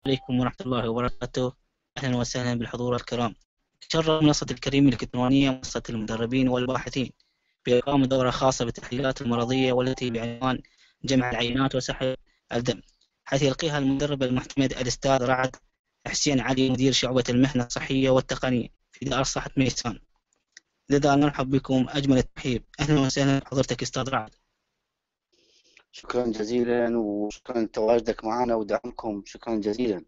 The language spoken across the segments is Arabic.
عليكم ورحمة الله وبركاته. أهلا وسهلا بالحضور الكرام. تشرف منصة الكريم الإلكترونية منصة المدربين والباحثين بإقامة دورة خاصة بالتحليلات المرضية والتي بعنوان جمع العينات وسحب الدم، حيث يلقيها المدرب المعتمد الأستاذ رعد حسين علي مدير شعبة المهنة الصحية والتقنية في دار صحة ميسان. لذا نرحب بكم أجمل الترحيب. أهلا وسهلا بحضرتك أستاذ رعد. شكرا جزيلا وشكرا لتواجدك معنا ودعمكم، شكرا جزيلا.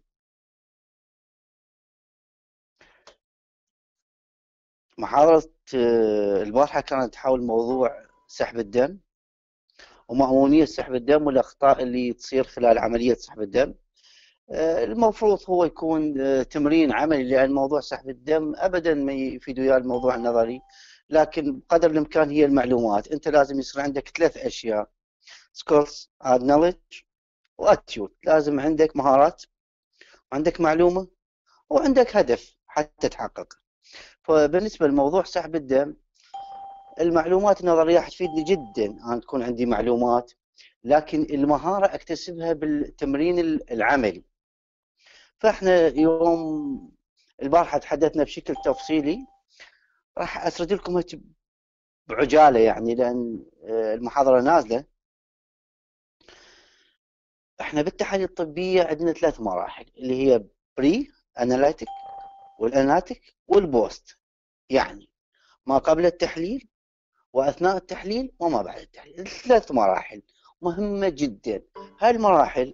محاضرة البارحة كانت حول موضوع سحب الدم ومأمونية سحب الدم والأخطاء اللي تصير خلال عملية سحب الدم. المفروض هو يكون تمرين عملي، لأن موضوع سحب الدم أبدا ما يفيد وياه الموضوع النظري، لكن بقدر الإمكان هي المعلومات. أنت لازم يصير عندك 3 أشياء: skills and knowledge واتيتيود. لازم عندك مهارات وعندك معلومة وعندك هدف حتى تحقق. فبالنسبة لموضوع سحب الدم، المعلومات النظرية حتفيدني جدا، أن تكون عندي معلومات، لكن المهارة أكتسبها بالتمرين العملي. فإحنا يوم البارحة تحدثنا بشكل تفصيلي، راح أسرد لكم بعجالة يعني، لأن المحاضرة نازلة. إحنا بالتحاليل الطبية عندنا 3 مراحل، اللي هي بري أناليتيك والأناتيك والبوست، يعني ما قبل التحليل وأثناء التحليل وما بعد التحليل. 3 مراحل مهمة جدا. هاي المراحل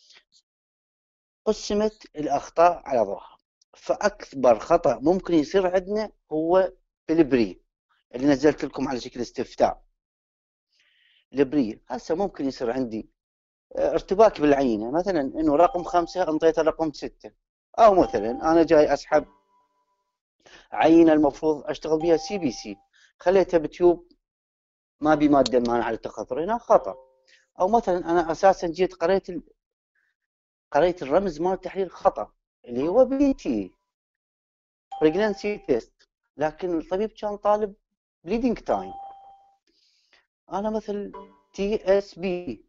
قسمت الأخطاء على ضوءها. فأكبر خطأ ممكن يصير عندنا هو بالبري، اللي نزلت لكم على شكل استفتاء. البري هسه ممكن يصير عندي ارتباك بالعينة، مثلا انه رقم 5 انطيته رقم 6، او مثلا انا جاي اسحب عينة المفروض اشتغل بها سي بي سي، خليتها بتيوب ما بي مادة مانعة على التخثر، هنا خطأ. او مثلا انا اساسا جيت قريت الرمز مال التحليل خطأ، اللي هو بي تي بريجنانسي تيست، لكن الطبيب كان طالب بليدنج تايم. انا مثل تي اس بي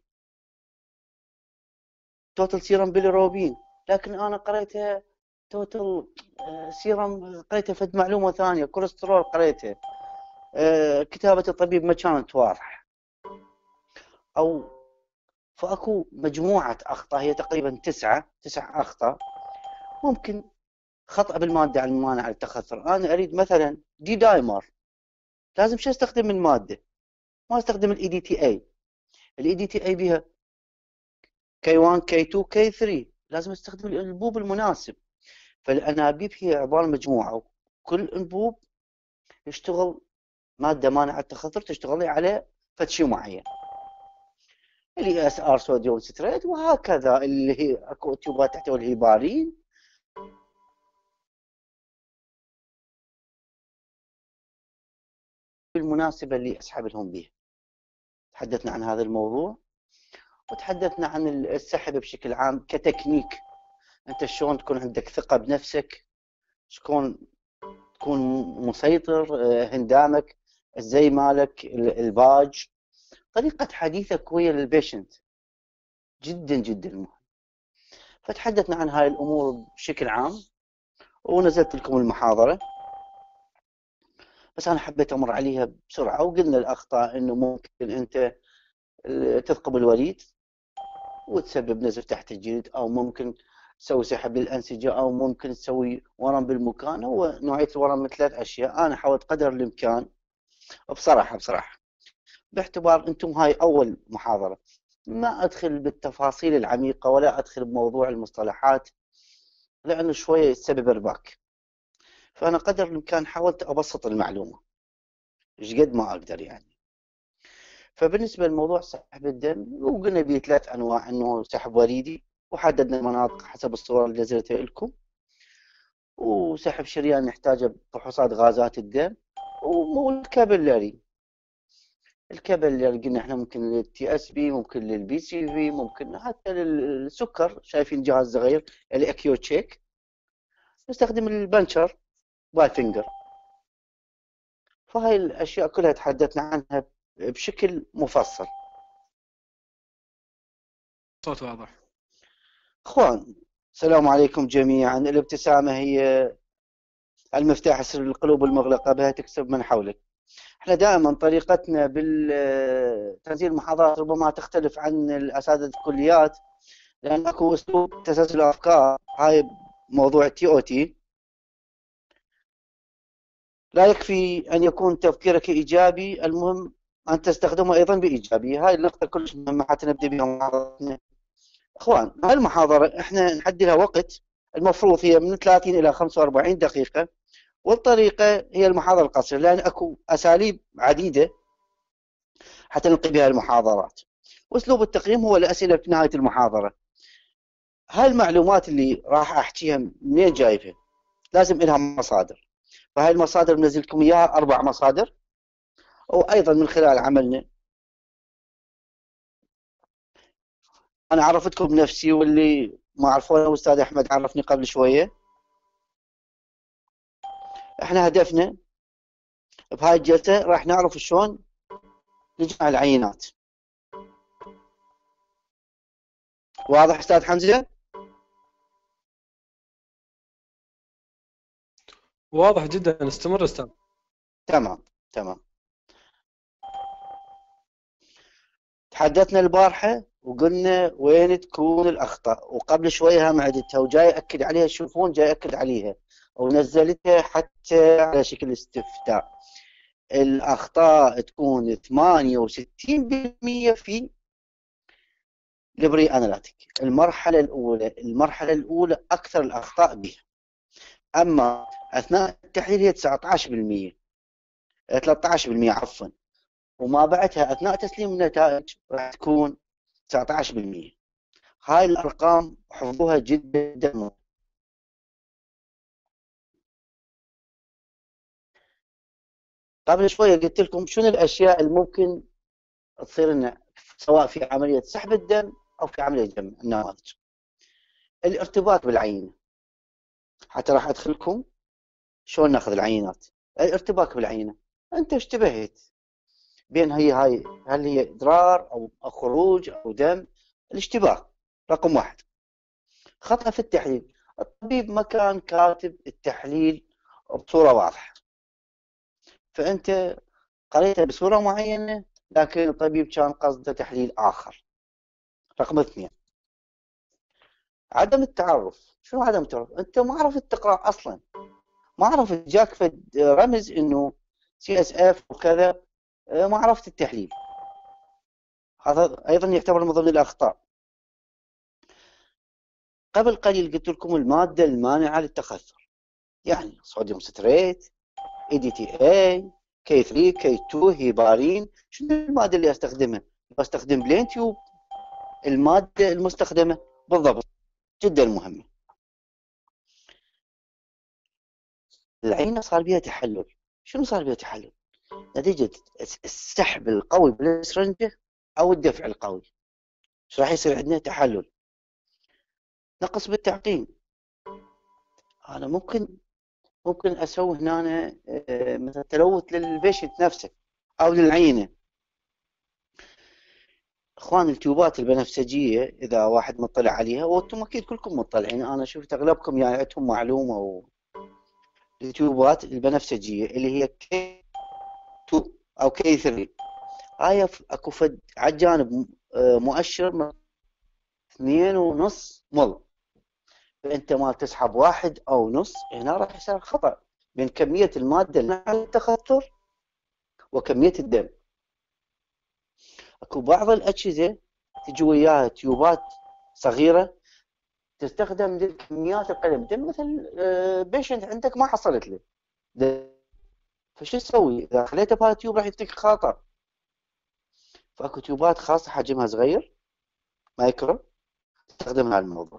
توتال سيرم بيليروبين، لكن انا قريتها توتال سيرم، قريتها فد معلومه ثانيه، كوليسترول قريتها. كتابه الطبيب ما كانت واضحه. او فاكو مجموعه اخطاء، هي تقريبا 9 اخطاء. ممكن خطأ بالمادة المانعة للتخثر، أنا أريد مثلا دي دايمر، لازم شو استخدم من مادة؟ ما استخدم الاي دي تي اي. الاي دي تي اي بها كي 1 كي 2 كي 3، لازم استخدم الانبوب المناسب. فالانابيب هي عبارة مجموعة، كل انبوب يشتغل مادة مانعة التخثر، تشتغل على فد شيء معين، اللي اس ار صوديوم ستريت، وهكذا اللي هي اكو تيوبات تحتوي الهيبارين. المناسبة اللي اسحب لهم بها. تحدثنا عن هذا الموضوع، وتحدثنا عن السحب بشكل عام كتكنيك. انت شلون تكون عندك ثقة بنفسك، شلون تكون مسيطر، هندامك، الزي مالك، الباج، طريقة حديثك ويا البيشنت جدا جدا مهم. فتحدثنا عن هاي الأمور بشكل عام ونزلت لكم المحاضرة، بس أنا حبيت أمر عليها بسرعة. وقلنا الأخطاء إنه ممكن أنت تثقب الوريد وتسبب نزف تحت الجلد، أو ممكن تسوي سحب للأنسجة، أو ممكن تسوي ورم بالمكان. هو نوعية الورم من 3 أشياء. أنا حاولت قدر الإمكان بصراحة باعتبار أنتم هاي أول محاضرة، ما أدخل بالتفاصيل العميقة ولا أدخل بموضوع المصطلحات، لأنه شوية يسبب إرباك. فأنا قدر الإمكان حاولت أبسط المعلومة إيش قد ما أقدر يعني. فبالنسبة لموضوع سحب الدم، وقلنا به 3 أنواع، أنه سحب وريدي، وحددنا المناطق حسب الصورة اللي نزلتها لكم، وسحب شريان نحتاجه بفحوصات غازات الدم، والكابيلاري. الكابيلاري قلنا احنا ممكن للتي اس بي، ممكن للبي سي في، ممكن حتى للسكر. شايفين جهاز صغير الاكيو تشيك، نستخدم البنشر والفينجر. فهاي الاشياء كلها تحدثنا عنها بشكل مفصل. صوت واضح. اخوان، السلام عليكم جميعا. الابتسامة هي المفتاح السري للقلوب المغلقة، بها تكسب من حولك. احنا دائما طريقتنا بالتنزيل المحاضرات ربما تختلف عن الأساتذة الكليات، لأن اكو أسلوب تسلسل الأفكار. هاي موضوع التي او تي، لا يكفي أن يكون تفكيرك إيجابي، المهم أن تستخدمه أيضا بإيجابية. هاي النقطة كلش مهمة حتى نبدأ بها محاضرتنا. اخوان، هاي المحاضرة احنا نحدد لها وقت، المفروض هي من 30 إلى 45 دقيقة، والطريقة هي المحاضرة القصيرة، لأن أكو أساليب عديدة حتى نلقي بها المحاضرات. وأسلوب التقييم هو الأسئلة في نهاية المحاضرة. هاي المعلومات اللي راح أحكيها منين جايبها؟ لازم إلها مصادر، فهاي المصادر منزلكم إياها 4 مصادر، وأيضا من خلال عملنا. أنا عرفتكم بنفسي، واللي ما عرفونا أستاذ أحمد عرفني قبل شوية. إحنا هدفنا بهاي الجلسة راح نعرف شلون نجمع العينات. واضح أستاذ حمزة؟ واضح جدا، استمر استاذ. تمام تمام. تحدثنا البارحة وقلنا وين تكون الأخطاء، وقبل شوية هم عدتها وجاي أكد عليها. تشوفون جاي أكد عليها ونزلتها حتى على شكل استفتاء. الأخطاء تكون 68% في البري أناليتيك، المرحلة الأولى أكثر الأخطاء بها. أما أثناء التحليل هي 19%، 13% عفوا، وما بعدها أثناء تسليم النتائج راح تكون 19%. هاي الأرقام حفظوها جدا مهم. قبل شوية قلت لكم شنو الأشياء اللي ممكن تصير لنا، سواء في عملية سحب الدم أو في عملية جمع النماذج. الارتباط بالعينة، حتى راح أدخلكم شلون ناخذ العينات. الارتباك بالعينة، أنت اشتبهت بين هاي هل هي إضرار أو خروج أو دم. الاشتباه رقم 1. خطأ في التحليل، الطبيب ما كان كاتب التحليل بصورة واضحة، فأنت قريتها بصورة معينة لكن الطبيب كان قصده تحليل آخر. رقم 2، عدم التعرف. شنو عدم التعرف؟ أنت ما عرفت تقرأ أصلا، ما عرفت، جاك فد رمز إنه CSF وكذا، ما عرفت التحليل. هذا أيضا يعتبر من ضمن الأخطاء. قبل قليل قلت لكم المادة المانعة للتخثر، يعني صوديوم ستريت، EDTA، K3 K2 هيبارين. شنو المادة اللي استخدمها؟ بستخدم بلين تيوب. المادة المستخدمة بالضبط جدا مهمة. العينة صار بها تحلل. شنو صار بها تحلل؟ نتيجة السحب القوي بالسرنجة أو الدفع القوي، ايش راح يصير عندنا؟ تحلل. نقص بالتعقيم. أنا ممكن أسوي هنا مثلا تلوث للبيشنت نفسه أو للعينة. اخوان، التيوبات البنفسجيه اذا واحد مطلع عليها، وانتم اكيد كلكم مطلعين، انا شفت اغلبكم يعني عندهم معلومه. التيوبات البنفسجيه اللي هي K2 او K3، هاي اكو فد على الجانب مؤشر 2.5 مل. فانت ما تسحب 1 أو نص، هنا راح يصير خطا بين كميه الماده اللي على التخثر وكميه الدم. اكو بعض الاجهزه تجي وياها تيوبات صغيره تستخدم لكميات القلم دم، مثل بيشنت عندك ما حصلت له، فشو تسوي؟ اذا خليته بهذا التيوب راح يعطيك خطا. فاكو تيوبات خاصه حجمها صغير مايكرو تستخدمها على الموضوع.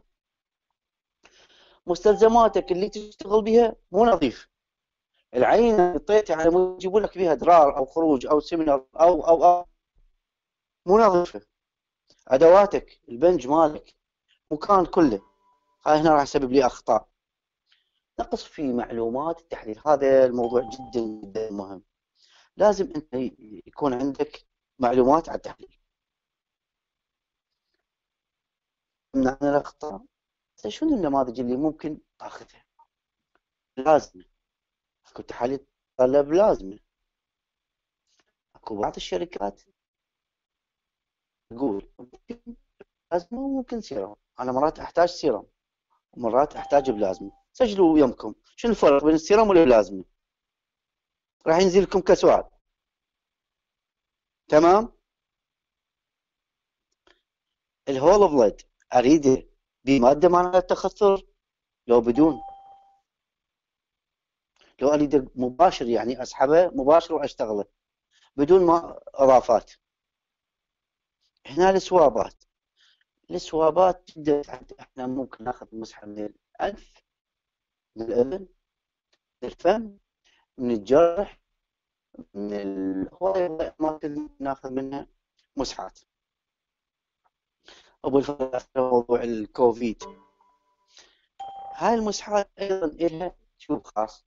مستلزماتك اللي تشتغل بها مو نظيف. العينه حطيتها على مود يجيبوا لك فيها ادرار او خروج او سيمينر او مو نظيفه. ادواتك البنج مالك مكان كله، هاي هنا راح يسبب لي اخطاء. نقص في معلومات التحليل، هذا الموضوع جدا جدا مهم. لازم انت يكون عندك معلومات على التحليل. من الاخطاء شنو النماذج اللي ممكن تاخذها؟ لازمه، اكو تحاليل تتطلب لازمه. اكو بعض الشركات تقول ممكن لازمه وممكن سيرم. انا مرات احتاج سيرم ومرات احتاج بلازمه. سجلوا يمكم شنو الفرق بين السيرم والبلازمه، راح ينزل لكم كسؤال. تمام. الهول بلد اريده بماده معناها التخثر لو بدون؟ لو اريد مباشر يعني اسحبه مباشر واشتغله بدون ما اضافات. هنا السوابات جدا. احنا ممكن ناخذ مسحه من الانف، من الاذن، من الفم، من الجرح، من هواي اماكن ناخذ منها مسحات. وبالفتره موضوع الكوفيد، هاي المسحات ايضا لها شوب خاص.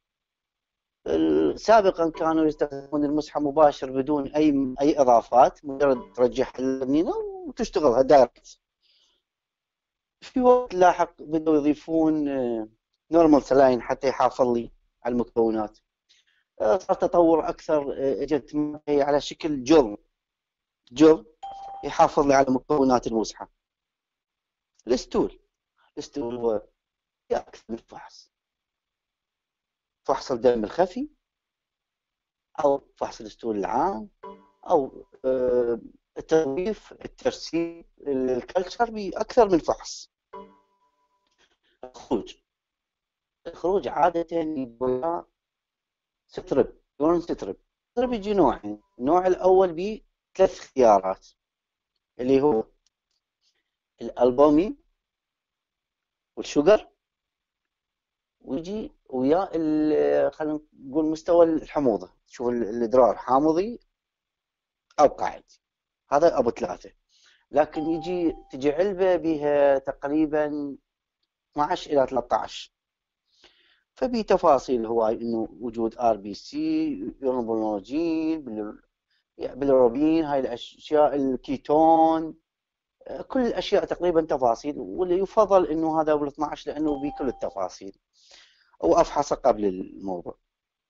سابقا كانوا يستخدمون المسحه مباشر بدون اي اضافات، مجرد ترجعها الرنينه وتشتغلها دايركت. في وقت لاحق بدأوا يضيفون نورمال سلاين حتى يحافظ لي على المكونات. صار تطور اكثر، اجت على شكل جل يحافظ لي على مكونات المسحه. الستول هو اكثر من فحص الدم الخفي او فحص الستول العام او التغليف الترسيب الكلتشر باكثر من فحص. الخروج عاده يقول سترب يورين سترب يجي نوعين. النوع الاول ب 3 اختيارات اللي هو الالبومين والشوجر، ويجي ويا خلينا نقول مستوى الحموضه. شوف الادرار حامضي او قاعد، هذا ابو 3. لكن تجي علبه بها تقريبا 12 الى 13، فبي تفاصيل هواي انه وجود ار بي سي، يورين، بالروبين، هاي الاشياء، الكيتون، كل الاشياء تقريبا تفاصيل. واللي يفضل انه هذا بال 12 لانه بكل التفاصيل وافحصه قبل الموضوع.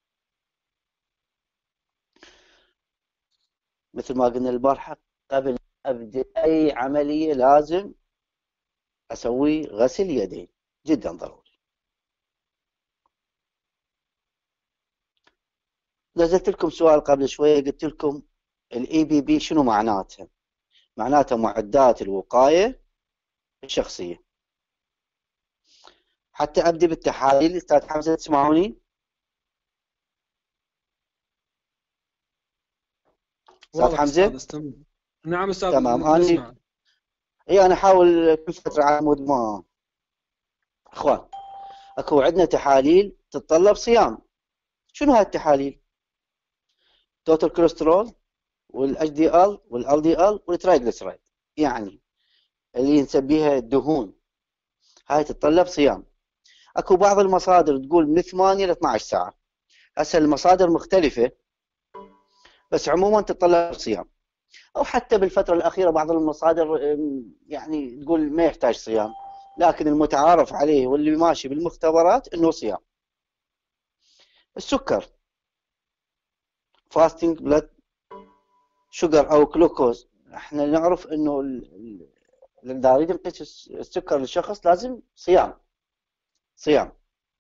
مثل ما قلنا البارحه، قبل ابدا اي عمليه لازم اسوي غسل يدين، جدا ضروري. نزلت لكم سؤال قبل شويه، قلت لكم الاي بي بي شنو معناتها؟ معناتها معدات الوقايه الشخصيه. حتى ابدا بالتحاليل. استاذ حمزه تسمعوني؟ استاذ حمزه؟ استاذ نعم استاذ، تمام. نسمع. انا احاول كل فتره على مود ما. اخوان، اكو عندنا تحاليل تتطلب صيام. شنو هاي التحاليل؟ توتال كوليسترول والاتش دي ال والال دي ال والترايجليسرايد، يعني اللي نسميها الدهون. هاي تتطلب صيام. اكو بعض المصادر تقول من 8 ل 12 ساعه. هسه المصادر مختلفه، بس عموما تتطلب صيام. او حتى بالفتره الاخيره بعض المصادر يعني تقول ما يحتاج صيام، لكن المتعارف عليه واللي ماشي بالمختبرات انه صيام. السكر، فاستنج بلاد شوجر او جلوكوز، احنا نعرف انه اذا اريد نقيس السكر للشخص لازم صيام.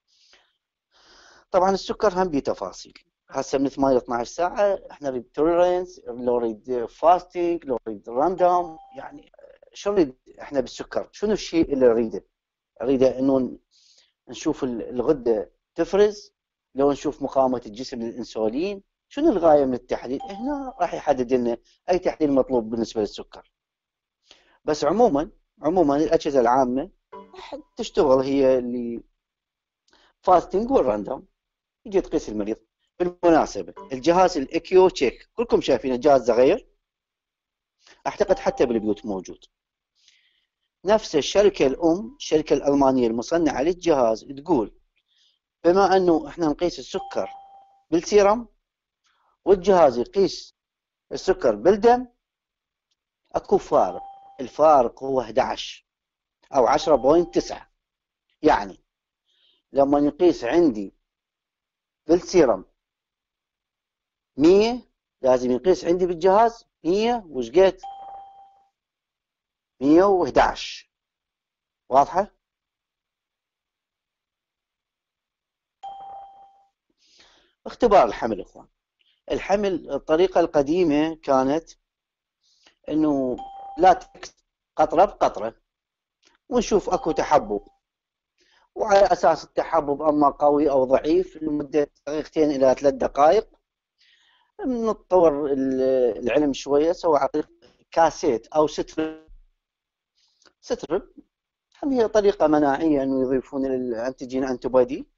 طبعا السكر هم بتفاصيل. هسه من 8 ل 12 ساعه احنا نريد توليرنس، لو نريد فاستنج، لو نريد راندوم. يعني شو نريد احنا بالسكر؟ شنو الشيء اللي اريده انه نشوف الغده تفرز، لو نشوف مقاومه الجسم للانسولين. شنو الغايه من التحليل؟ هنا راح يحدد لنا اي تحليل مطلوب بالنسبه للسكر. بس عموما الاجهزه العامه تشتغل هي اللي فاستنج والراندوم، يجي تقيس المريض. بالمناسبه الجهاز الاكيو تشيك كلكم شايفين الجهاز صغير، اعتقد حتى بالبيوت موجود. نفس الشركه الشركه الالمانيه المصنعه للجهاز تقول بما انه احنا نقيس السكر بالسيرم والجهاز يقيس السكر بالدم، اكو فارق. الفارق هو 11 او 10.9. يعني لما نقيس عندي بالسيرم 100 لازم يقيس عندي بالجهاز 100 وش قد 111. واضحة؟ اختبار الحمل اخوان. الحمل الطريقة القديمة كانت انه لا تكس قطرة بقطرة ونشوف اكو تحبب، وعلى اساس التحبب اما قوي او ضعيف لمدة دقيقتين الى 3 دقائق نتطور العلم شوية سوى عن طريق كاسيت او سترب هم هي طريقة مناعية انه يضيفون الانتيجين انتيبودي.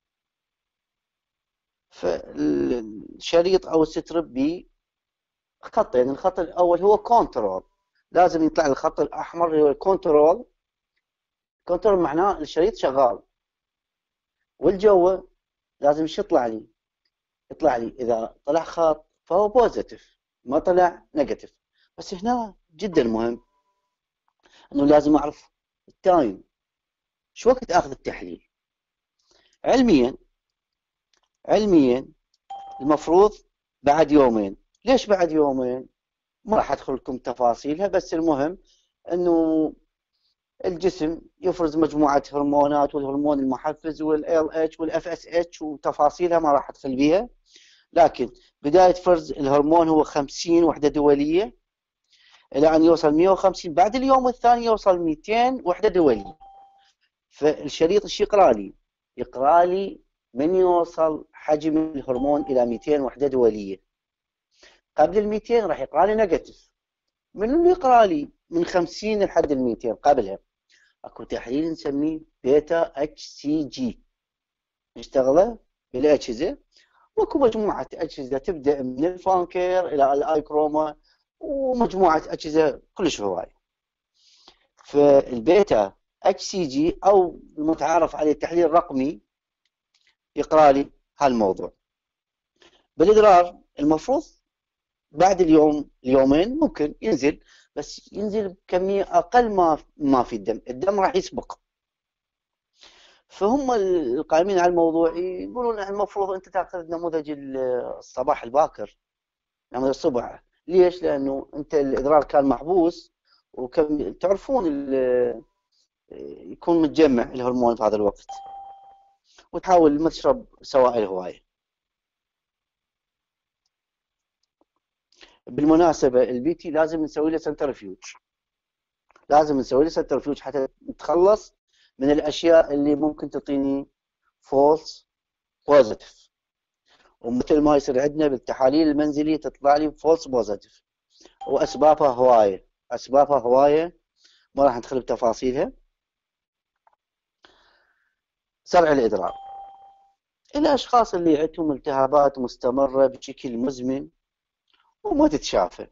فالشريط او السترب بخطين، الخط الاول هو كنترول، لازم يطلع الخط الاحمر هو الكنترول. كنترول معناه الشريط شغال، والجو لازم ايش يطلع لي؟ يطلع لي اذا طلع خط فهو بوزيتيف، ما طلع نيجاتيف. بس هنا جدا مهم انه لازم اعرف التايم، شو وقت اخذ التحليل. علميا المفروض بعد يومين. ليش بعد يومين؟ ما راح ادخل لكم تفاصيلها، بس المهم انه الجسم يفرز مجموعة هرمونات، والهرمون المحفز والLH والFSH وتفاصيلها ما راح ادخل بيها، لكن بداية فرز الهرمون هو 50 وحدة دولية الى ان يوصل 150، بعد اليوم الثاني يوصل 200 وحدة دولية. فالشريط ايش يقرا لي؟ يقرا لي من يوصل حجم الهرمون الى 200 وحدة دولية. قبل ال 200 راح يقرا لي نيجاتيف. من اللي يقرا لي من 50 لحد ال 200 قبلها اكو تحليل نسميه بيتا HCG نشتغله بالاجهزه، واكو مجموعه اجهزه تبدا من الفانكير الى الايكروما ومجموعه اجهزه كلش هوايه. فالبيتا HCG او المتعارف عليه التحليل الرقمي يقرا لي هالموضوع. بالادرار المفروض بعد اليومين ممكن ينزل، بس ينزل بكميه اقل ما في الدم راح يسبق. فهم القائمين على الموضوع يقولون المفروض انت تاخذ نموذج الصباح الباكر، نموذج الصبح. ليش؟ لانه انت الادرار كان محبوس، وكان تعرفون يكون متجمع الهرمون في هذا الوقت، وتحاول ما تشرب سوائل هوايه. بالمناسبه البي تي لازم نسوي له سنترفيوج، حتى نتخلص من الاشياء اللي ممكن تعطيني فولس بوزيتيف، ومثل ما يصير عندنا بالتحاليل المنزليه تطلع لي فولس بوزيتيف، واسبابها هوايه ما راح ندخل بتفاصيلها. زرع الادرار، الاشخاص اللي عندهم التهابات مستمره بشكل مزمن وما تتشافى،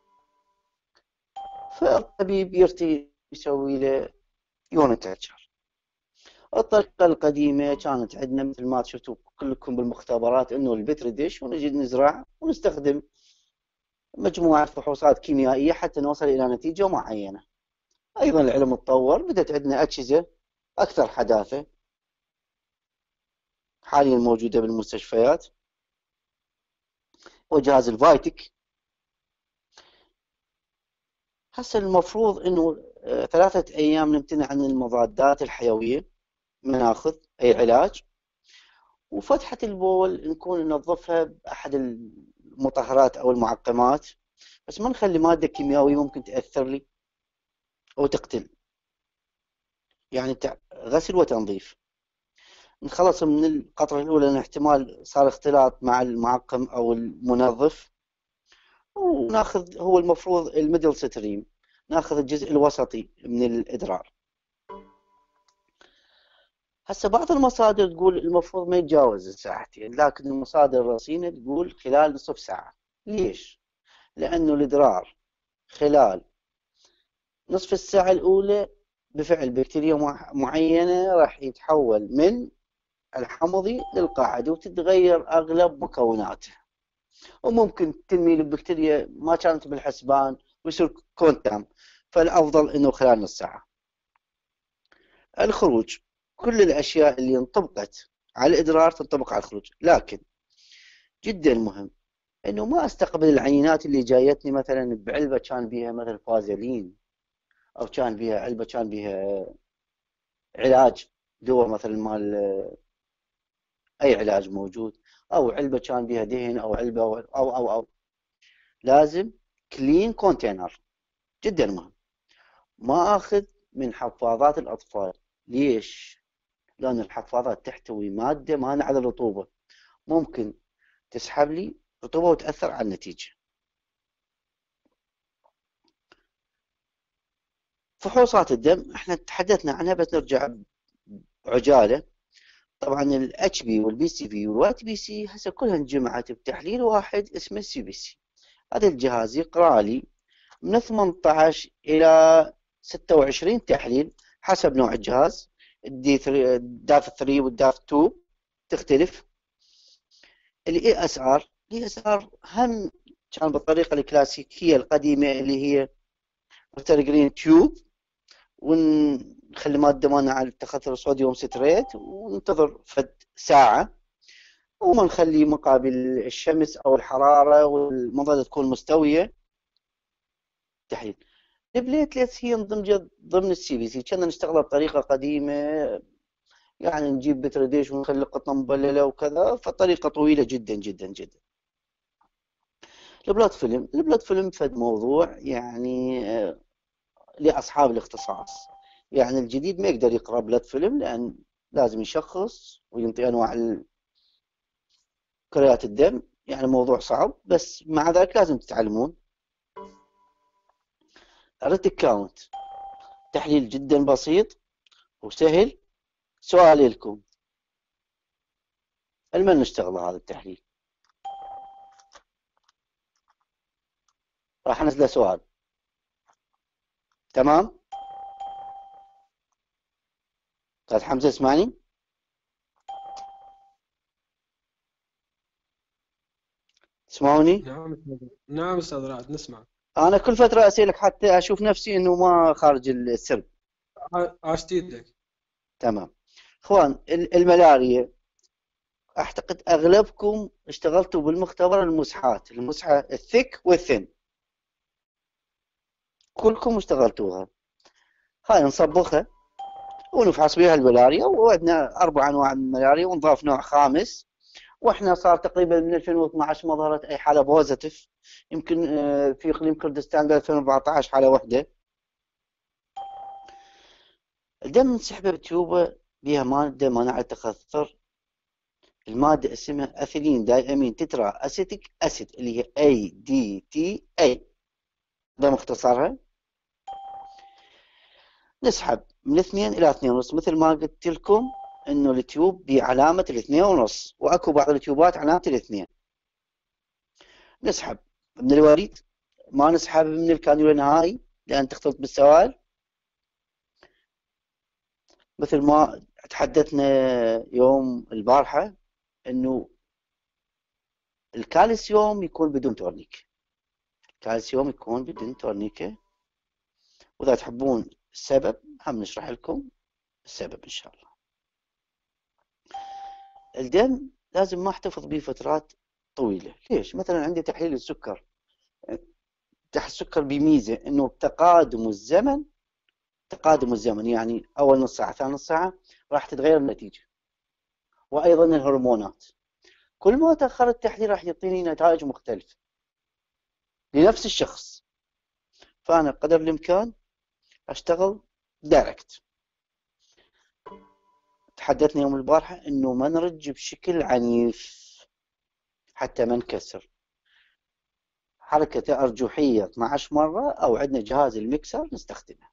فالطبيب يسوي له يونت اتشر. الطريقة القديمة كانت عندنا مثل ما شفتوا كلكم بالمختبرات انه البتر ديش، ونجي نزرع ونستخدم مجموعة فحوصات كيميائية حتى نوصل الى نتيجة معينة. ايضا العلم تطور، بدأت عندنا اجهزة اكثر حداثة حاليا موجودة بالمستشفيات، وجهاز الفايتك. هسه المفروض انه 3 ايام نمتنع عن المضادات الحيوية، ما ناخذ اي علاج، وفتحة البول نكون ننظفها بأحد المطهرات أو المعقمات، بس ما نخلي مادة كيميائية ممكن تأثر لي أو تقتل، يعني غسل وتنظيف. نخلص من القطرة الأولى لأن احتمال صار اختلاط مع المعقم أو المنظف، وناخذ هو المفروض الميدل ستريم، ناخذ الجزء الوسطي من الإدرار. هسه بعض المصادر تقول المفروض ما يتجاوز ساعتين، لكن المصادر الرصينة تقول خلال نصف ساعة. ليش؟ لأنه الإدرار خلال نصف الساعة الأولى بفعل بكتيريا معينة راح يتحول من الحمضي للقاعدي وتتغير أغلب مكوناته، وممكن تنمي البكتيريا ما كانت بالحسبان ويصير كونتام. فالأفضل أنه خلال نص ساعة. الخروج كل الأشياء اللي انطبقت على الإدرار تنطبق على الخروج. لكن جدا مهم إنه ما أستقبل العينات اللي جايتني مثلا بعلبة كان بيها مثلا فازلين، أو كان بيها علبة كان بيها علاج دواء مثلا مال أي علاج موجود، أو علبة كان بيها دهن، أو علبة أو لازم كلين كونتينر. جدا مهم. ما أخذ من حفاضات الأطفال. ليش؟ لأن الحفاضات تحتوي مادة مانعة على الرطوبة، ممكن تسحب لي رطوبة وتأثر على النتيجة. فحوصات الدم احنا تحدثنا عنها، بس نرجع عجالة. طبعا ال HB وال BCV وال YTBC هسه كلها انجمعت بتحليل واحد اسمه CBC. هذا الجهاز يقرأ لي من 18 إلى 26 تحليل حسب نوع الجهاز. الداف 3 والداف 2 تختلف. الاي اس ار هم كان بالطريقه الكلاسيكيه القديمه اللي هي جرين تيوب، ونخلي ماده مانعه على التخثر صوديوم ستريت وننتظر فد ساعه، وما نخلي مقابل الشمس او الحراره والمضادة تكون مستويه تحليل. البليتلتس هي مندمجه ضمن السي بي سي، كنا نشتغلها بطريقه قديمه، يعني نجيب بترديش ونخلي قطنه مبلله وكذا، فطريقه طويله جدا جدا جدا. البلاد فيلم فد موضوع يعني لاصحاب الاختصاص. يعني الجديد ما يقدر يقرا بلاد فيلم، لان لازم يشخص وينطي انواع كريات الدم، يعني موضوع صعب، بس مع ذلك لازم تتعلمون. ريتك كاونت تحليل جدا بسيط وسهل. سؤالي لكم، لمن نشتغل هذا التحليل؟ راح انزله سؤال. تمام؟ استاذ حمزه اسمعني؟ تسمعوني؟ نعم أستاذ رائد نسمع. انا كل فتره اسالك حتى اشوف نفسي انه ما خارج السرب. عاشت يدك. تمام. اخوان، الملاريا اعتقد اغلبكم اشتغلتوا بالمختبر المسحات، المسحه الثيك والثن، كلكم اشتغلتوها. هاي نصبغها ونفحص بها الملاريا، وعندنا 4 انواع من الملاريا ونضاف نوع خامس. واحنا صار تقريبا من 2012 ما ظهرت اي حاله بوزيتيف، يمكن في اقليم كردستان ب 2014 حاله واحده. الدم نسحبه بتيوبه بها ماده مانعه التخثر. الماده اسمها اثيلين داي امين تترا اسيتيك اسيد، اللي هي ADTA، ده مختصرها. نسحب من 2 إلى 2.5، مثل ما قلت لكم انه التيوب بعلامه 2.5، واكو بعض التيوبات علامه 2. نسحب من الوريد، ما نسحب من الكانيولا نهائي لان تختلط بالسوائل. مثل ما تحدثنا يوم البارحه انه الكالسيوم يكون بدون تورنيك، الكالسيوم يكون بدون تورنيكه. واذا تحبون السبب هم نشرح لكم السبب ان شاء الله. الدم لازم ما احتفظ به فترات طويله. ليش؟ مثلا عندي تحليل السكر، السكر بميزه انه تقادم الزمن يعني اول نص ساعه ثاني نص ساعه راح تتغير النتيجه. وايضا الهرمونات، كل ما تاخر التحليل راح يعطيني نتائج مختلفه لنفس الشخص. فانا قدر الامكان اشتغل دايركت. تحدثنا يوم البارحه انه ما نرج بشكل عنيف حتى ما نكسر. حركه ارجحيه 12 مره، او عندنا جهاز المكسر نستخدمه.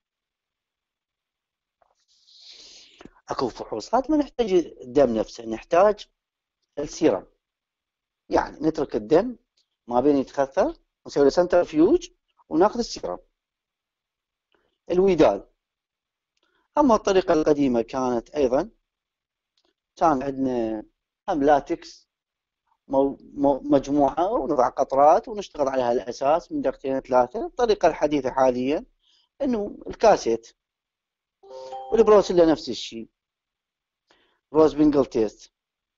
اكو فحوصات ما نحتاج الدم نفسه، نحتاج السيرم. يعني نترك الدم ما بين يتخثر ونسوي له سنترفيوج وناخذ السيرم. الوداد، اما الطريقه القديمه كانت ايضا كان عندنا هم لاتكس مجموعه ونضع قطرات ونشتغل على هالاساس من دقيقتين 3. الطريقه الحديثه حاليا انه الكاسيت والبروسيلا نفس الشيء. روزبنجل تيست.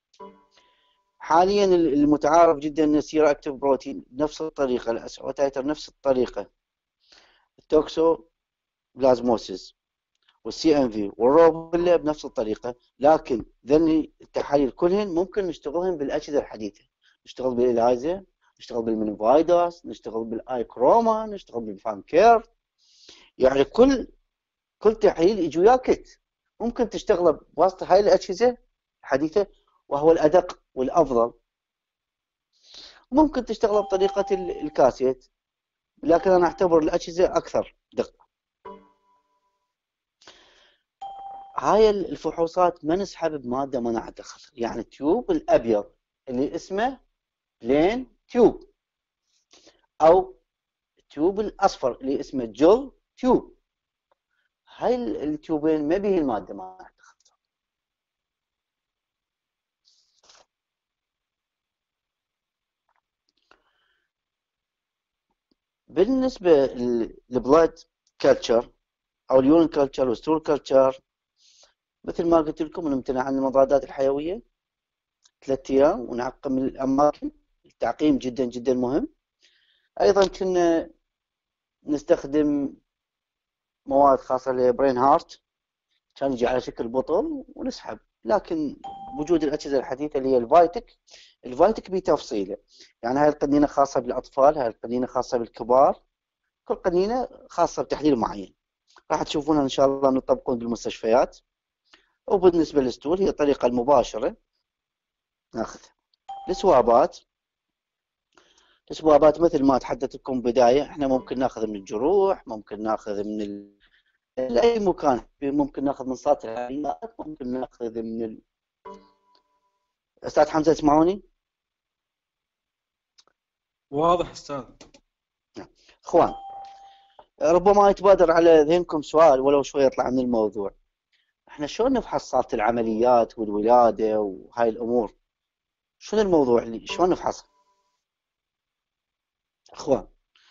حاليا المتعارف جدا ان السيرو اكتيف بروتين بنفس الطريقه، الاسعو تايتر نفس الطريقه، التوكسو بلازموسيس والسي ام في والروبيلا بنفس الطريقه، لكن ذني التحاليل كلهن ممكن نشتغلهن بالاجهزه الحديثه، نشتغل بالإلايزا، نشتغل بالمينفايداس، نشتغل بالاي كروما، نشتغل بالفانكير. يعني كل تحليل يجي وياه كت، ممكن تشتغله بواسطه هاي الاجهزه الحديثه وهو الادق والافضل. ممكن تشتغله بطريقه الكاسيت، لكن انا اعتبر الاجهزه اكثر دقه. هاي الفحوصات ما نسحب بماده مناعه الخطر، يعني التيوب الابيض اللي اسمه بلين تيوب، او التيوب الاصفر اللي اسمه جل تيوب، هاي التيوبين ما بيه الماده مناعه الخطر. بالنسبه للبلاد كلتشر او اليورين كلتشر والستول كلتشر، مثل ما قلت لكم نمتنع عن المضادات الحيويه 3 ايام ونعقم الاماكن، التعقيم جدا جدا مهم. ايضا كنا نستخدم مواد خاصه لبرين هارت، كان يجي على شكل بطل ونسحب، لكن وجود الاجهزه الحديثه اللي هي الفايتك بتفصيله، يعني هاي القنينه خاصه بالاطفال، هاي القنينه خاصه بالكبار، كل قنينه خاصه بتحليل معين، راح تشوفونها ان شاء الله نطبقون بالمستشفيات. وبالنسبه للستول هي الطريقه المباشره ناخذها. السوابات مثل ما تحدثت لكم بدايه، احنا ممكن ناخذ من الجروح، ممكن ناخذ من اي مكان، ممكن ناخذ من صالة العمليات، ممكن ناخذ من استاذ حمزه تسمعوني؟ واضح استاذ. اخوان، ربما يتبادر على ذهنكم سؤال ولو شوي يطلع من الموضوع، احنا شلون نفحص صالة العمليات والولاده وهاي الامور؟ شنو الموضوع اللي شلون نفحصها؟ اخوان،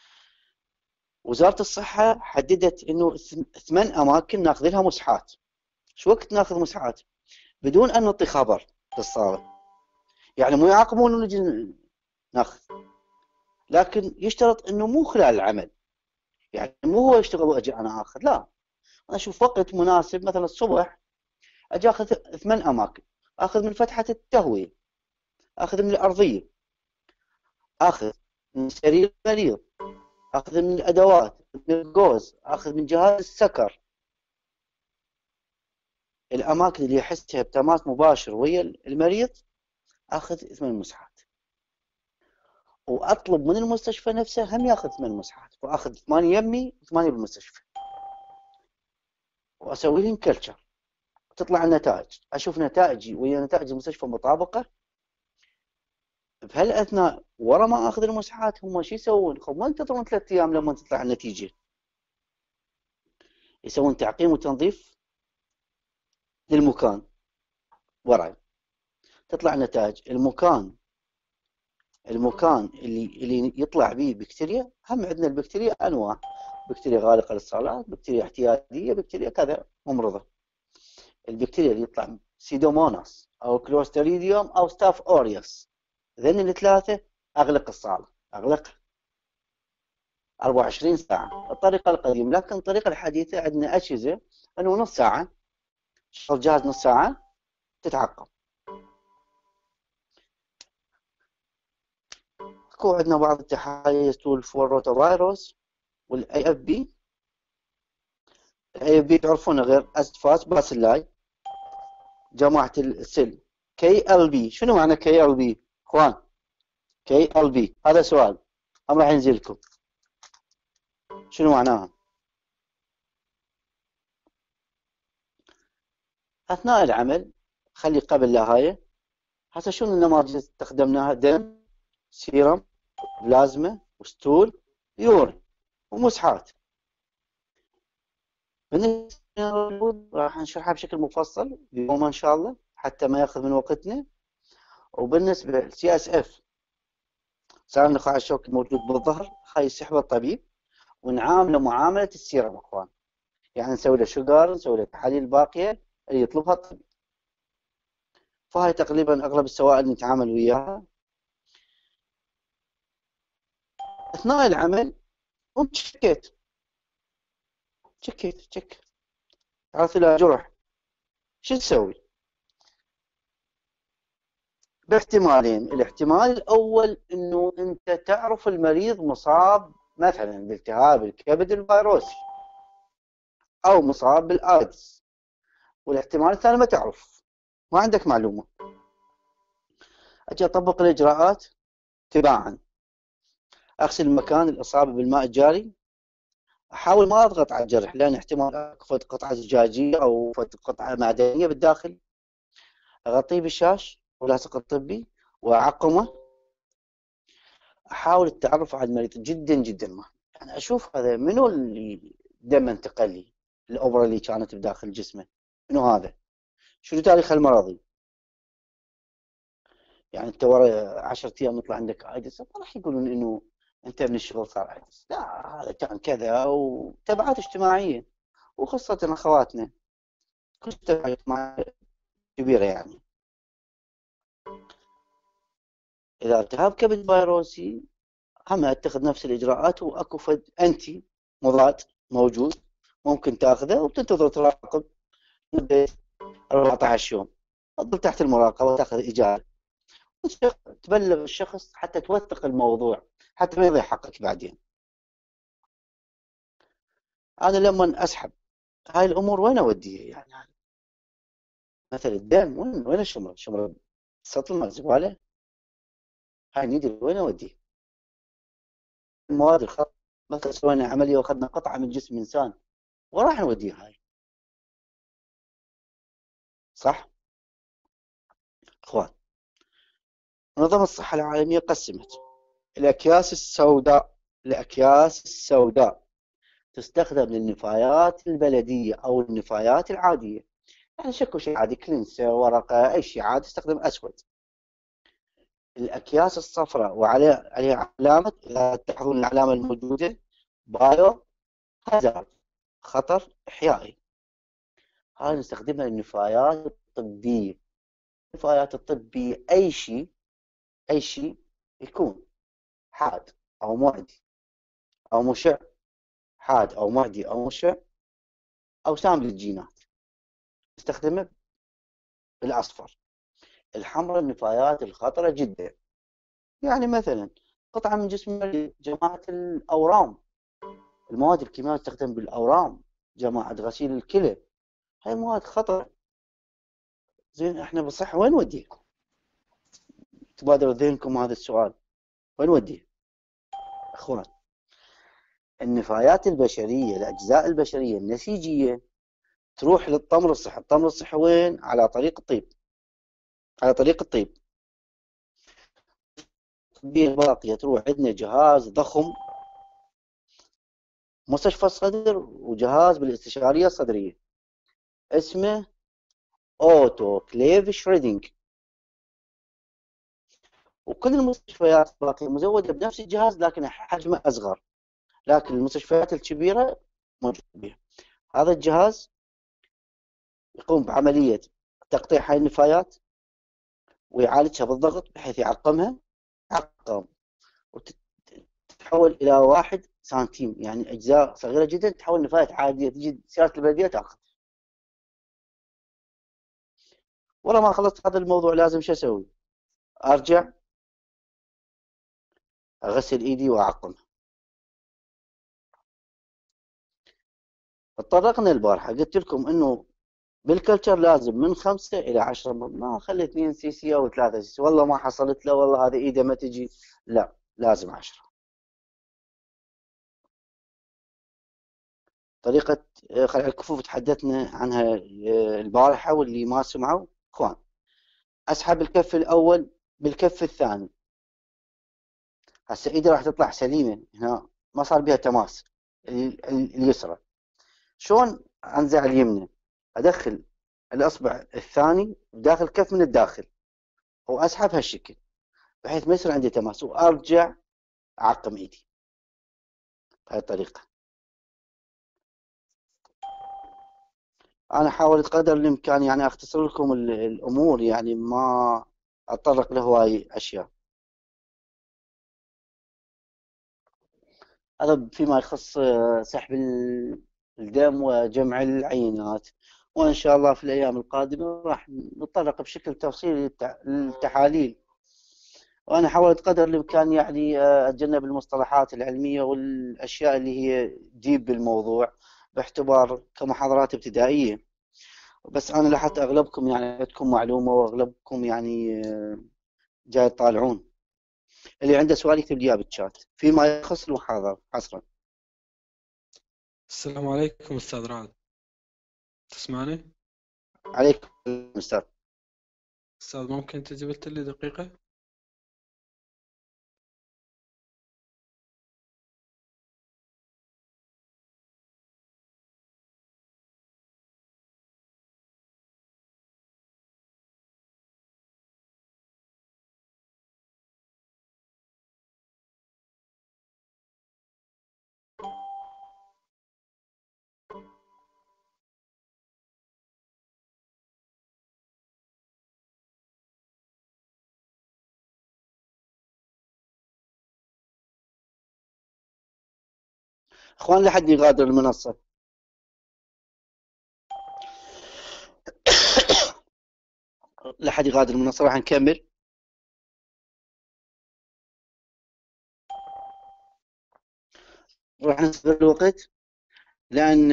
وزاره الصحه حددت انه 8 اماكن ناخذ لها مسحات. شو وقت ناخذ مسحات؟ بدون ان نعطي خبر للصاله، يعني مو يعاقبون ونجي ناخذ، لكن يشترط انه مو خلال العمل، يعني مو هو يشتغل واجي انا اخذ، لا، انا اشوف وقت مناسب، مثلا الصبح اجي اخذ 8 اماكن، اخذ من فتحه التهويه، اخذ من الارضيه، اخذ من سرير المريض، اخذ من الادوات، من الجوز، اخذ من جهاز السكر، الاماكن اللي يحسها بتماس مباشر ويا المريض اخذ 8 مسحات، واطلب من المستشفى نفسه هم ياخذ 8 مسحات، واخذ 8 يمي و8 بالمستشفى، واسوي لهم كلتشر، تطلع النتائج، اشوف نتائجي ويا نتائج المستشفى مطابقه. بهالاثناء ورا ما اخذ المسحات هم شو يسوون؟ ما ينتظرون 3 ايام لما تطلع النتيجه، يسوون تعقيم وتنظيف للمكان وراي، تطلع نتائج المكان اللي يطلع به بكتيريا. هم عندنا البكتيريا انواع، بكتيريا غالقه للصالات، بكتيريا احتياديه، بكتيريا كذا ممرضه. البكتيريا اللي يطلع سيدوموناس او كلوستريديوم او ستاف اوريوس، ذن الثلاثه اغلق الصاله، اغلقها 24 ساعه، الطريقه القديمه. لكن الطريقه الحديثه عندنا اجهزه انه نص ساعه، شغل جهاز نص ساعه تتعقم. اكو عندنا بعض التحاليل تول فور روتا فيروس والاي اف بي. الاي اف بي تعرفونه غير اسيد فاس باسيلاي جماعه السل. كي ال بي، شنو معنى كي ال بي اخوان؟ كي ال بي هذا سؤال هم راح ينزل لكم، شنو معناها؟ اثناء العمل خلي قبل لا هاي هسه شنو النماذج اللي استخدمناها؟ دم، سيرم، بلازما، وستول، يورين، ومسحات. بالنسبه راح نشرحها بشكل مفصل اليوم ان شاء الله حتى ما ياخذ من وقتنا. وبالنسبه للسي اس اف، صار النخاع الشوكي موجود بالظهر، هاي يسحبه الطبيب ونعامله معامله السيرم اخوان، يعني نسوي له شوجر، نسوي له التحاليل الباقيه اللي يطلبها الطبيب. فهاي تقريبا اغلب السوائل اللي نتعامل وياها. اثناء العمل قمت شكيت عرفت لها جرح، شو تسوي؟ باحتمالين. الاحتمال الاول انه انت تعرف المريض مصاب مثلا بالتهاب الكبد الفيروسي او مصاب بالايدز، والاحتمال الثاني ما تعرف، ما عندك معلومه. اجي اطبق الاجراءات تباعا، اغسل مكان الاصابه بالماء الجاري، احاول ما اضغط على الجرح لان احتمال اكفت قطعه زجاجيه او قطعه معدنيه بالداخل. اغطيه بالشاش ولاصق الطبي واعقمه. احاول التعرف على المريض جدا جدا مهم، يعني اشوف هذا منو اللي دم انتقل لي، الابره اللي كانت بداخل جسمه منو هذا، شنو تاريخه المرضي. يعني انت ورا 10 ايام يطلع عندك ايدس، ما راح يقولون انه انت من الشغل صار ايدس، لا هذا كان كذا، وتبعات اجتماعيه، وخاصه اخواتنا كل تبعات اجتماعيه كبيره. يعني اذا التهاب كبد فيروسي هم اتخذ نفس الاجراءات، واكو فد انتي مضاد موجود ممكن تاخذه وتنتظر تراقب مده 14 يوم، تظل تحت المراقبه وتاخذ اجازه تبلغ الشخص حتى توثق الموضوع، حتى ما يضيع حقك بعدين. انا لما اسحب هاي الامور وين اوديها؟ يعني مثل الدم وين الشمره سطل مال زباله، هاي ندري وين اوديها. المواد الخط مثلا سوينا عمليه واخذنا قطعه من جسم انسان، وين راح نوديها هاي؟ صح اخوان؟ منظمه الصحه العالميه قسمت الاكياس السوداء. الاكياس السوداء تستخدم للنفايات البلديه او النفايات العاديه، يعني شكو شيء عادي، كلينسر، ورقه، اي شيء عادي استخدم اسود. الاكياس الصفراء وعليها علامه، اذا تلاحظون العلامه الموجوده، بايو هازارد، خطر احيائي. هذه نستخدمها للنفايات الطبيه. النفايات الطبيه اي شيء يكون حاد او معدي او مشع، حاد او معدي او مشع او سام للجينات، نستخدمه بالاصفر. الحمراء النفايات الخطره جدا، يعني مثلا قطعه من جسم المريض، جماعه الاورام، المواد الكيماويه تستخدم بالاورام، جماعه غسيل الكلى، هاي مواد خطره. زين احنا بالصحه وين نوديه؟ تبادر ذهنكم هذا السؤال، وين نوديه؟ اخوان، النفايات البشريه، الاجزاء البشريه النسيجيه تروح للطمر الصحي. الطمر الصحي وين؟ على طريق الطيب، على طريق الطيب. الطبيه الباقيه تروح، عندنا جهاز ضخم مستشفى الصدر وجهاز بالاستشاريه الصدريه اسمه اوتو كليف شريدنج، وكل المستشفيات الباقيه مزوده بنفس الجهاز لكن حجمه اصغر، لكن المستشفيات الكبيره موجود بها. هذا الجهاز يقوم بعمليه تقطيع هاي النفايات ويعالجها بالضغط بحيث يعقمها، تعقم وتتحول الى 1 سنتيم، يعني اجزاء صغيره جدا تتحول نفايات عاديه، تجي سياره البلديه تاخذ. والله ما خلصت هذا الموضوع لازم شو اسوي؟ ارجع اغسل ايدي واعقمها. تطرقنا البارحه قلت لكم انه بالكلتشر لازم من 5 الى 10 ما اخلي 2 سي سي او 3 سي سي، والله ما حصلت له، والله هذه ايده ما تجي، لا لازم 10. طريقه خلع الكفوف تحدثنا عنها البارحه، واللي ما سمعوا اخوان، اسحب الكف الاول بالكف الثاني، هسه ايدي راح تطلع سليمه هنا، ما صار بها تماس، اليسرى. شلون انزع اليمنى؟ ادخل الاصبع الثاني داخل الكف من الداخل واسحب هالشكل بحيث ما يصير عندي تماس، وارجع اعقم ايدي بهاي الطريقه. انا حاولت قدر الامكان يعني اختصر لكم الامور، يعني ما اتطرق لهواي اشياء. هذا فيما يخص سحب الدم وجمع العينات. وان شاء الله في الايام القادمه راح نتطرق بشكل تفصيلي للتحاليل. وانا حاولت قدر الامكان يعني اتجنب المصطلحات العلميه والاشياء اللي هي ديب بالموضوع، باعتبار كمحاضرات ابتدائيه. بس انا لاحظت اغلبكم يعني عندكم معلومه، واغلبكم يعني جاي تطالعون. اللي عنده سؤال يكتب لي اياه بالشات فيما يخص المحاضره حصرا. السلام عليكم أستاذ رعد، تسمعني؟ عليكم استاذ. أستاذ ممكن تجيب لي دقيقة؟ اخوان لا حد يغادر المنصه. لا حد يغادر المنصه، راح نكمل. راح نستغل الوقت، لان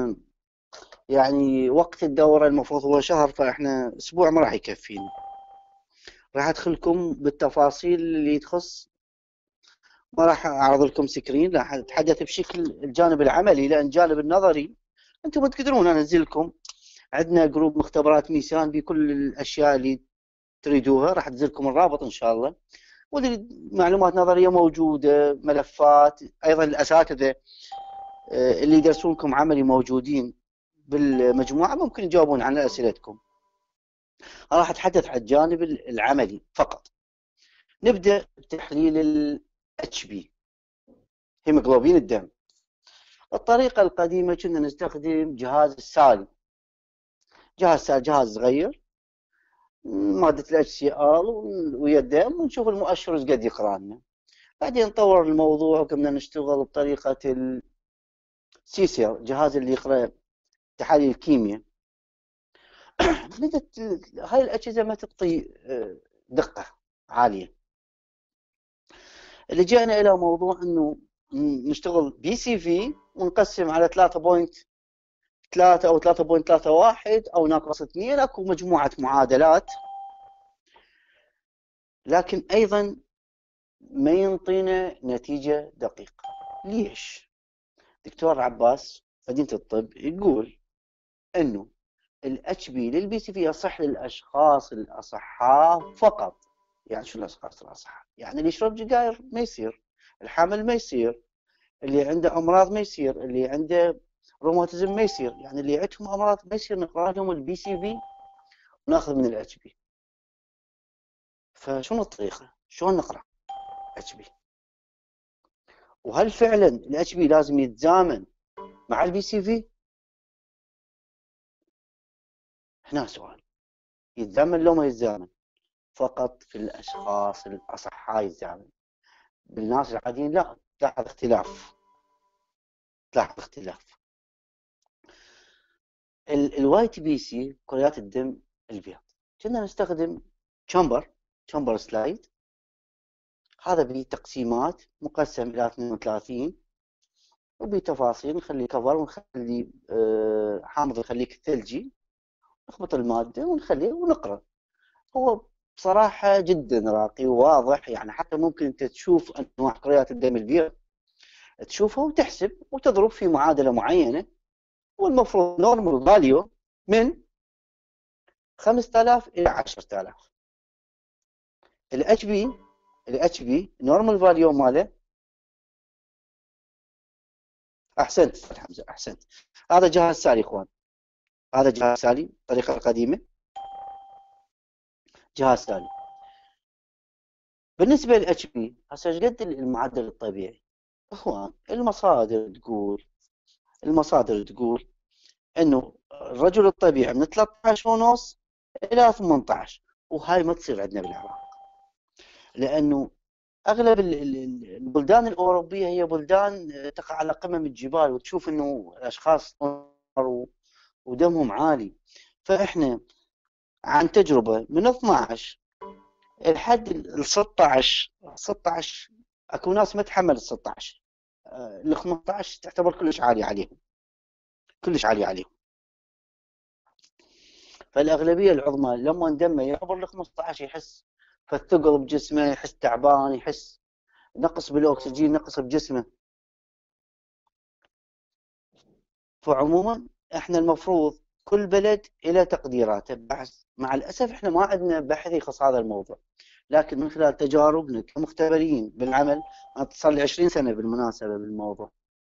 يعني وقت الدوره المفروض هو شهر، فاحنا اسبوع ما راح يكفينا. راح ادخلكم بالتفاصيل اللي تخص، ما راح اعرض لكم سكرين، راح اتحدث بشكل الجانب العملي، لان الجانب النظري انتم ما تقدرون انزل لكم. عندنا جروب مختبرات ميسان بكل الاشياء اللي تريدوها، راح انزل لكم الرابط ان شاء الله. معلومات نظريه موجوده، ملفات، ايضا الاساتذه اللي يدرسونكم عملي موجودين بالمجموعه، ممكن يجاوبون عن اسئلتكم. أنا راح اتحدث عن الجانب العملي فقط. نبدا بتحليل الاتش بي، هيموغلوبين الدم. الطريقه القديمه كنا نستخدم جهاز السالي. جهاز سالي جهاز صغير، ماده الاتش سي ال ويا الدم، ونشوف المؤشر ايش قد يقرا لنا. بعدين طور الموضوع وقمنا نشتغل بطريقه السيسير، جهاز اللي يقرا تحاليل الكيمياء. بدت هاي الاجهزه ما تعطي دقه عاليه. لجأنا الى موضوع انه نشتغل بي سي في ونقسم على 3.3 او 3.31 او ناقص 2. اكو مجموعه معادلات، لكن ايضا ما ينطينا نتيجه دقيقه. ليش؟ دكتور عباس مدينه الطب يقول انه الاتش بي للبي سي في يصح للاشخاص الاصحاء فقط. يعني شو الاشخاص الاصحاء؟ يعني اللي يشرب سجاير ما يصير، الحامل ما يصير، اللي عنده امراض ما يصير، اللي عنده روماتيزم ما يصير. يعني اللي عندهم امراض ما يصير نقرا لهم البي سي في وناخذ من الاتش بي. فشنو الطريقه؟ شلون نقرا اتش بي؟ وهل فعلا الاتش بي لازم يتزامن مع البي سي في؟ هنا سؤال. يتزامن لو ما يتزامن؟ فقط في الاشخاص الاصحاء يتزامن، بالناس العاديين لا. تلاحظ اختلاف. الواي تي بي سي كريات الدم البيض، كنا نستخدم تشامبر سلايد. هذا بتقسيمات مقسم الى 32، وبتفاصيل نخلي كفر ونخلي حامض نخليه ثلجي، نخبط الماده ونخليه ونقرا. هو بصراحه جدا راقي وواضح، يعني حتى ممكن انت تشوف انواع كريات الدم البيض، تشوفها وتحسب وتضرب في معادله معينه. والمفروض نورمال فاليو من 5000 الى 10000. الاتش بي نورمال فاليو ماله. احسنت حمزه، احسنت. هذا جهاز سالي اخوان، هذا جهاز سالي الطريقه القديمه، جهاز سالي. بالنسبه للاتش بي هسه ايش قد المعدل الطبيعي؟ اخوان المصادر تقول انه الرجل الطبيعي من 13 ونص الى 18، وهاي ما تصير عندنا بالعراق، لانه اغلب البلدان الاوروبيه هي بلدان تقع على قمم الجبال، وتشوف انه الاشخاص ودمهم عالي. فاحنا عن تجربه من 12 لحد ال 16 اكو ناس ما تحمل ال 16، ال 15 تعتبر كلش عالي عليهم، كلش عالي عليهم. فالاغلبيه العظمى لما دمه يعبر ال 15 يحس فالثقل بجسمه، يحس تعبان، يحس نقص بالاكسجين، نقص بجسمه. فعموما احنا المفروض كل بلد الى تقديراته، بحث مع الاسف احنا ما عندنا بحث يخص هذا الموضوع، لكن من خلال تجاربنا كمختبرين بالعمل، انا صار لي 20 سنه بالمناسبه بالموضوع،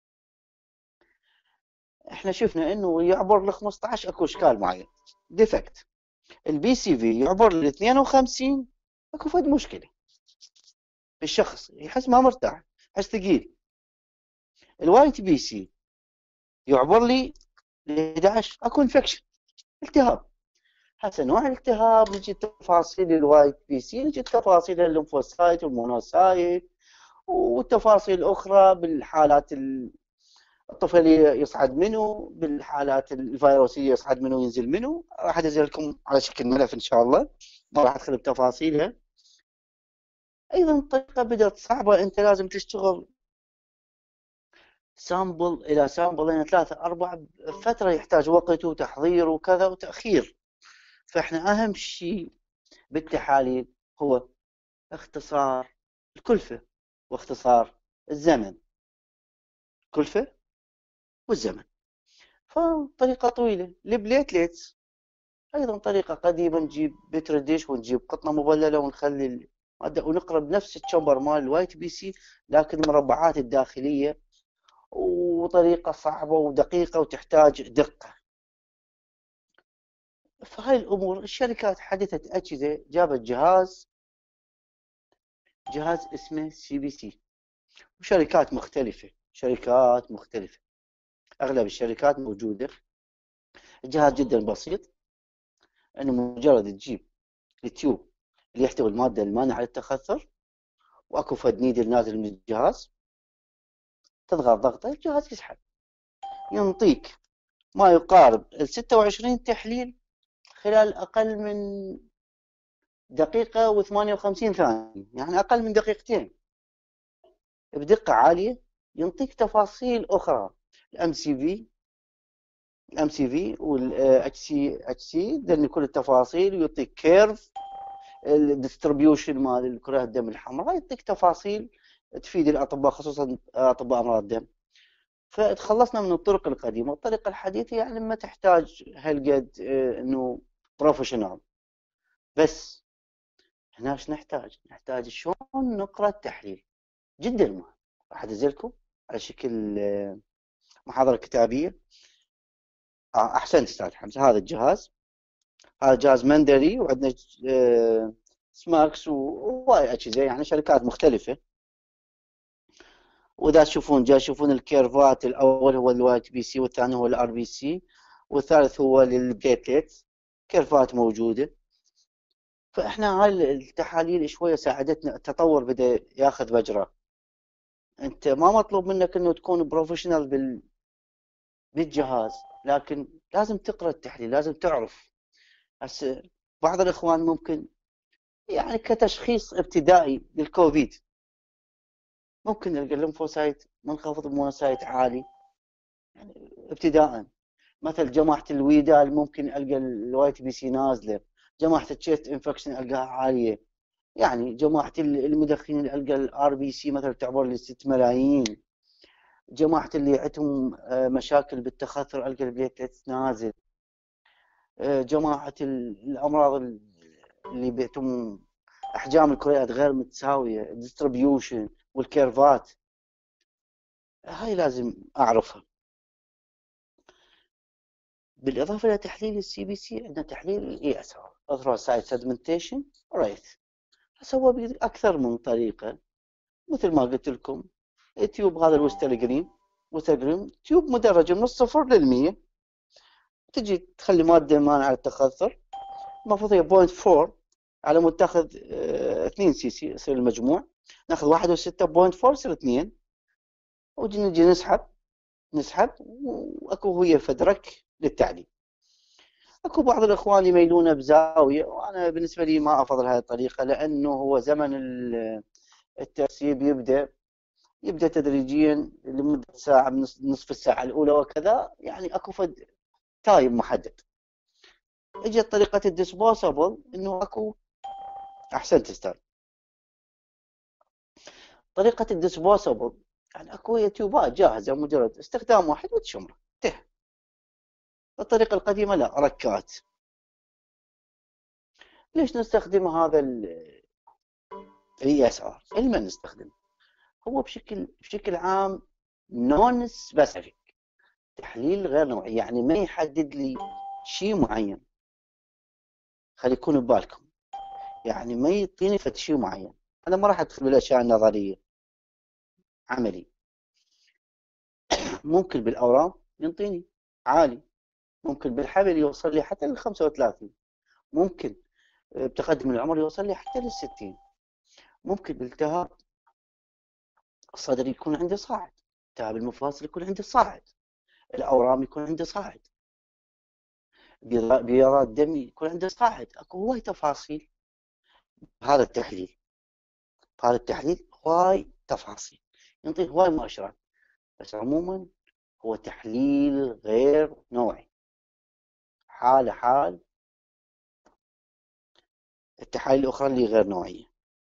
احنا شفنا انه يعبر ل 15 اكو اشكال معين ديفكت. البي سي في يعبر ل 52 اكو فد مشكله، الشخص يحس ما مرتاح، يحس ثقيل. الواي تي بي سي يعبر لي ل 11 اكو انفكشن، التهاب. هسه نوع الالتهاب نجي تفاصيل الواي تي بي سي، نجي تفاصيل الليمفوسايت والمونوسايت والتفاصيل الاخرى بالحالات الطفيليه يصعد منه، بالحالات الفيروسيه يصعد منه وينزل منه. راح ادزل لكم على شكل ملف ان شاء الله، ما راح ادخل بتفاصيلها. ايضا الطريقه بدات صعبه، انت لازم تشتغل سامبل الى سامبلين 3 4 فتره، يحتاج وقت وتحضير وكذا وتاخير. فاحنا اهم شيء بالتحاليل هو اختصار الكلفه واختصار الزمن، الكلفه والزمن. فطريقه طويله. البليتليتس ايضا طريقه قديمه، نجيب بتر ديش ونجيب قطنه مبلله ونخلي الماده ونقرب نفس التشمبر مال الواي تي بي سي، لكن المربعات الداخليه، وطريقه صعبه ودقيقه وتحتاج دقه. فهاي الامور الشركات حدثت اجهزه، جابت جهاز اسمه سي بي سي، وشركات مختلفه، شركات مختلفه، اغلب الشركات موجوده. الجهاز جدا بسيط، انه مجرد تجيب التيوب اللي يحتوي الماده المانعه للتخثر، واكو فد نيدل نازل من الجهاز، تضغط ضغطه الجهاز يسحب، ينطيك ما يقارب ال 26 تحليل خلال اقل من دقيقه و58 ثانيه، يعني اقل من دقيقتين، بدقه عاليه. ينطيك تفاصيل اخرى، الام سي في والاتش سي ذن كل التفاصيل، ويعطيك كيرف الديستربيوشن مال الكرات الدم الحمراء، يعطيك تفاصيل تفيد الاطباء، خصوصا اطباء امراض الدم. فتخلصنا من الطرق القديمه. الطريقه الحديثه يعني ما تحتاج هالقد انه بروفيشنال، بس هنا ايش نحتاج شلون نقرا التحليل، جدا مهم. راح ادزلكم على شكل محاضره كتابيه. احسنت استاذ حمزه. هذا الجهاز، هذا جهاز مندري، وعندنا سماكس وهواي اجهزه، يعني شركات مختلفه. واذا تشوفون الكيرفات، الاول هو الواي تي بي سي، والثاني هو الار بي سي، والثالث هو البليتليت، كيرفات موجوده. فاحنا هاي التحاليل شويه ساعدتنا، التطور بدا ياخذ مجرى. انت ما مطلوب منك انه تكون بروفيشنال بالجهاز، لكن لازم تقرا التحليل، لازم تعرف. هسه بعض الاخوان ممكن يعني كتشخيص ابتدائي للكوفيد، ممكن نلقى الليمفوسايت منخفض، المونوسايت عالي، يعني ابتداء. مثل جماعه الويدال ممكن القى الواي تي بي سي نازله، جماعه التشيست انفكشن القاها عاليه، يعني جماعه المدخنين القى الار بي سي مثلا تعبر ل 6 ملايين، جماعه اللي عندهم مشاكل بالتخثر القى البليتلتس نازل، جماعه الامراض اللي بيتم احجام الكريات غير متساويه، الديستربيوشن والكيرفات، هاي لازم اعرفها. بالاضافه الى تحليل السي بي سي، عندنا تحليل الاي اس ار، اثروسايت سيدمنتيشن ريت. هو باكثر من طريقه، مثل ما قلت لكم. التيوب هذا الوسترجرين تيوب مدرجه من 0 ل 100، تجي تخلي مادة مانعة على التخثر، المفروض هي 0.4 على مود تاخذ 2 سي سي يصير المجموع، ناخذ 1.6.4 يصير 2، ونجي نسحب واكو هي فدرك للتعليم. اكو بعض الاخوان يميلون بزاويه، وانا بالنسبه لي ما افضل هذه الطريقه، لانه هو زمن الترسيب يبدا تدريجيا لمده ساعه، نصف الساعه الاولى وكذا، يعني اكو فد تايم محدد. اجت طريقه الديسبوسابل، انه اكو احسنت استاذ، طريقه الديسبوسابل يعني اكو هي تيوبات جاهزه، مجرد استخدام واحد وتشمره انتهى. الطريقه القديمه لا، ركات. ليش نستخدم هذا الاي اس ار؟ لما نستخدم هو بشكل عام نون سبيسيفيك، تحليل غير نوعي، يعني ما يحدد لي شيء معين. خلي يكون ببالكم، يعني ما يعطيني فد شيء معين. انا ما راح ادخل بالاشياء النظريه، عملي. ممكن بالاورام ينطيني عالي، ممكن بالحمل يوصل لي حتى ل 35، ممكن بتقدم العمر يوصل لي حتى لل 60، ممكن بالالتهاب الصدري يكون عندي صاعد، التهاب المفاصل يكون عندي صاعد، الاورام يكون عندي صاعد، بياضات دم يكون عندي صاعد. اكو هواي تفاصيل بهذا التحليل، هواي تفاصيل، ينطي هواي مؤشرات، بس عموما هو تحليل غير نوعي، حال التحاليل الاخرى اللي غير نوعيه.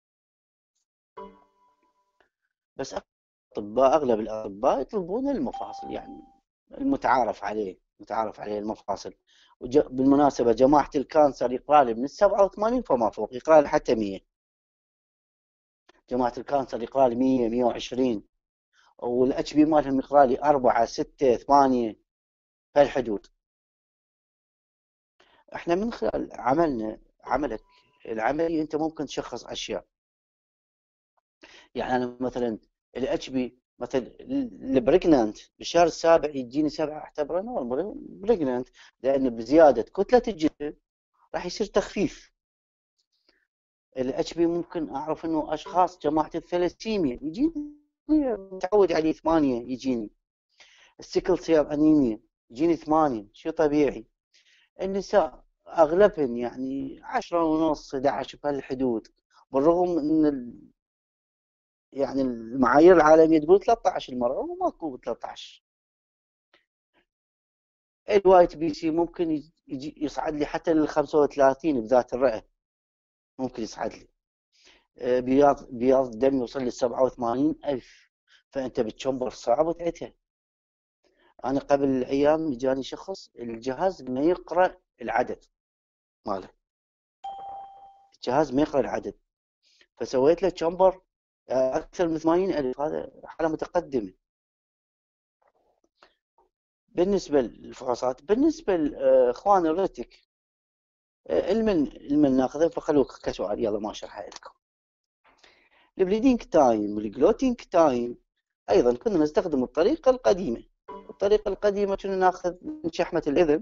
بس اغلب الاطباء يطلبون المفاصل، يعني المتعارف عليه المفاصل. بالمناسبه جماعه الكانسر يقرا لي من 87 فما فوق، يقرا لي حتى 100. جماعه الكانسر يقرا لي 100 120، والاتش بي مالهم يقرا لي 4 6 8 في الحدود. احنا من خلال عملك العملي انت ممكن تشخص اشياء. يعني انا مثلا الاتش بي مثلا البريجنانت بالشهر السابع يجيني 7، اعتبره نورمال بريجنانت، لان بزياده كتله الجسم راح يصير تخفيف. الاتش بي ممكن اعرف انه اشخاص جماعه الثلاسيميا يجيني متعود عليه 8 يجيني. السيكل سيل انيميا يجيني 8، شيء طبيعي. النساء اغلبهن يعني 10 ونص 11 بهالحدود، بالرغم ان يعني المعايير العالميه تقول 13 المراه وماكو 13. الوايت بي سي ممكن يصعد لي حتى لل 35 بذات الرئه، ممكن يصعد لي. بياض الدم يوصل لل 87,000، فانت بتشمبر صعب وتعتها. انا قبل ايام جاني شخص الجهاز ما يقرا العدد ماله، الجهاز ما يقرا العدد، فسويت له تشمبر اكثر من 80,000، هذا حاله متقدمه. بالنسبه للفحوصات، بالنسبه لاخوان الريتك المن ناخذه، فخلوك كسؤال يلا ما اشرحها لكم. البليدنج تايم والجلوتينج تايم ايضا كنا نستخدم الطريقه القديمه. كنا ناخذ من شحمه الاذن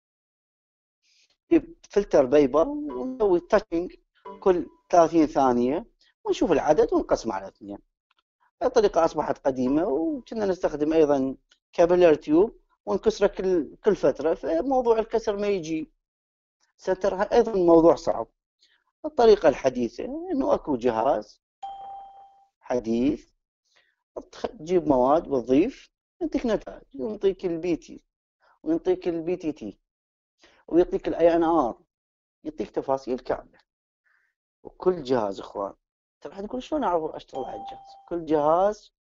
فلتر بيبر ونسوي تاتشنج كل 30 ثانيه ونشوف العدد ونقسمه على 2. الطريقه اصبحت قديمه، وكنا نستخدم ايضا كابيلر تيوب ونكسره كل فتره، فموضوع الكسر ما يجي سنترها ايضا موضوع صعب. الطريقه الحديثه انه اكو جهاز حديث تجيب مواد وتضيف، يعطيك نتائج، يعطيك البي تي ويعطيك البي تي تي ويعطيك الاي ان ار، يعطيك تفاصيل كامله. وكل جهاز اخوان، ترى راح تقول شلون اعرف اشتغل على الجهاز؟ كل جهاز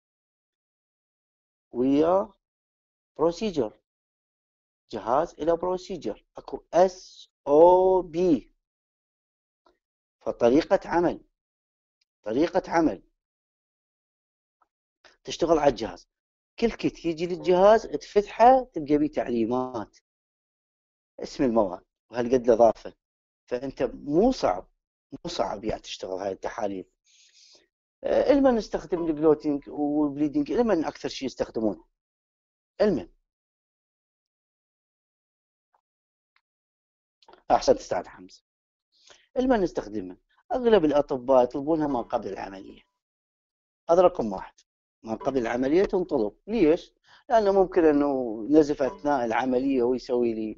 ويا بروسيجر، جهاز الى بروسيجر، اكو اس او بي، فطريقه عمل تشتغل على الجهاز. كل كيت يجي للجهاز تفتحه تلقى بيه تعليمات، اسم المواد وهالقد الاضافه، فانت مو صعب يعني تشتغل هاي التحاليل. المن نستخدم الجلوتينج والبليدنج، المن اكثر شيء يستخدمونه المن. احسنت استاذ حمزه. لما نستخدمها اغلب الاطباء يطلبونها ما قبل العمليه. هذا رقم واحد، ما قبل العمليه تنطلب. ليش؟ لانه ممكن انه نزف اثناء العمليه ويسوي لي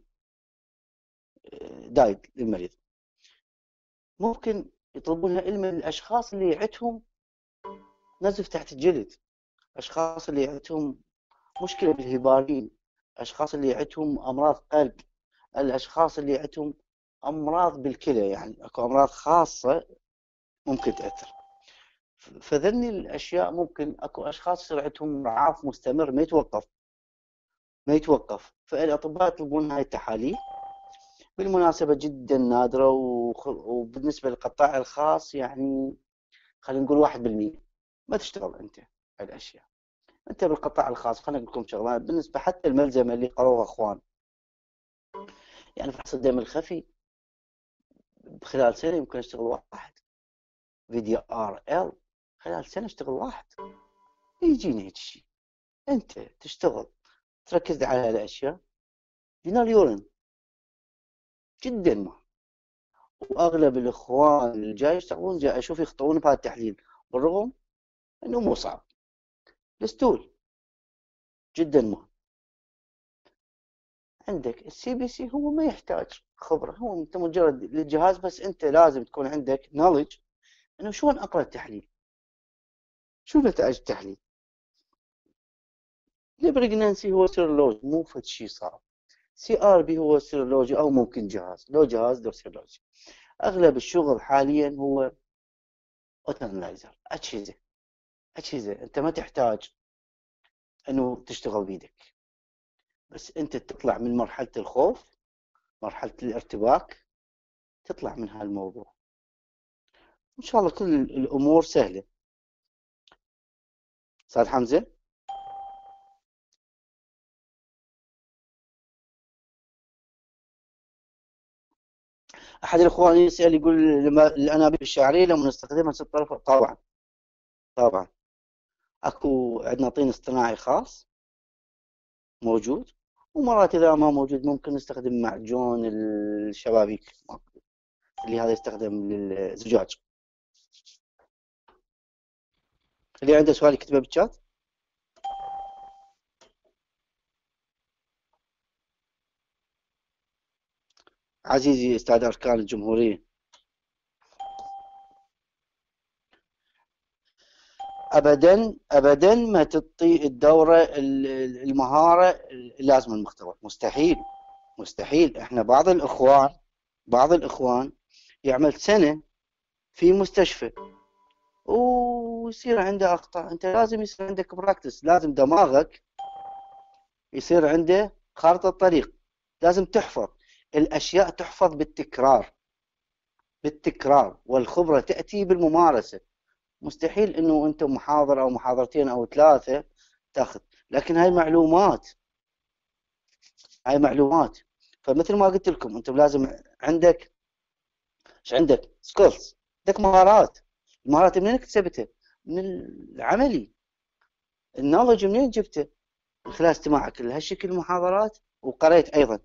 دايد للمريض. ممكن يطلبونها من الاشخاص اللي عندهم نزف تحت الجلد، اشخاص اللي عندهم مشكله بالهبارين، اشخاص اللي عندهم امراض قلب، الاشخاص اللي عندهم امراض بالكلى، يعني اكو امراض خاصه ممكن تاثر. فذني الاشياء ممكن اكو اشخاص يصير عندهم رعاف مستمر ما يتوقف، فالاطباء يطلبون هاي التحاليل. بالمناسبه جدا نادره، وبالنسبه للقطاع الخاص يعني خلينا نقول 1% ما تشتغل انت هالاشياء. انت بالقطاع الخاص خلينا نقول لكم شغله بالنسبه حتى الملزمه اللي قروها اخوان، يعني فحص الدم الخفي خلال سنه يمكن يشتغل واحد، VDRL خلال سنه يشتغل واحد. يجيني هيك شيء، انت تشتغل تركز على هالاشياء. جنرال يورين جدا مهم، واغلب الاخوان اللي جاي يشتغلون جاي اشوف يخطئون بهذا التحليل، بالرغم انه مو صعب. الستول جدا مهم. عندك الCBC هو ما يحتاج خبره، هو انت مجرد للجهاز، بس انت لازم تكون عندك نولج انه شلون اقرا التحليل، شو نتائج التحليل. البريجنانسي هو سيرولوجي، مو فد شيء صعب. CRP هو سيرولوجي، او ممكن جهاز، لو جهاز لو سيرولوجي. اغلب الشغل حاليا هو اوتونلايزر، اجهزه انت ما تحتاج انه تشتغل بيدك، بس انت تطلع من مرحله الخوف، مرحله الارتباك، تطلع من هالموضوع. ان شاء الله كل الامور سهله. استاذ حمزه، احد الاخوان يسال يقول لما الانابيب الشعريه لما نستخدمها ست طرف، طبعا طبعا اكو عندنا طين اصطناعي خاص موجود، ومرات اذا ما موجود ممكن نستخدم معجون الشبابيك اللي هذا يستخدم للزجاج. اللي عنده سؤال يكتبه بالشات. عزيزي استاذ اركان الجمهوريه، ابدا ابدا ما تعطي الدوره المهاره اللازمه المختبر، مستحيل مستحيل. احنا بعض الاخوان يعمل سنه في مستشفى ويصير عنده اخطاء. انت لازم يصير عندك براكتس، لازم دماغك يصير عنده خارطه طريق، لازم تحفظ الاشياء، تحفظ بالتكرار، والخبره تاتي بالممارسه. مستحيل انه انت محاضره او محاضرتين او ثلاثه تاخذ، لكن هاي معلومات. فمثل ما قلت لكم انتم لازم عندك سكيلز، عندك مهارات. المهارات منين اكتسبتها؟ من العملي. النولج منين جبته؟ من خلال استماعك لهالشكل المحاضرات، وقريت ايضا.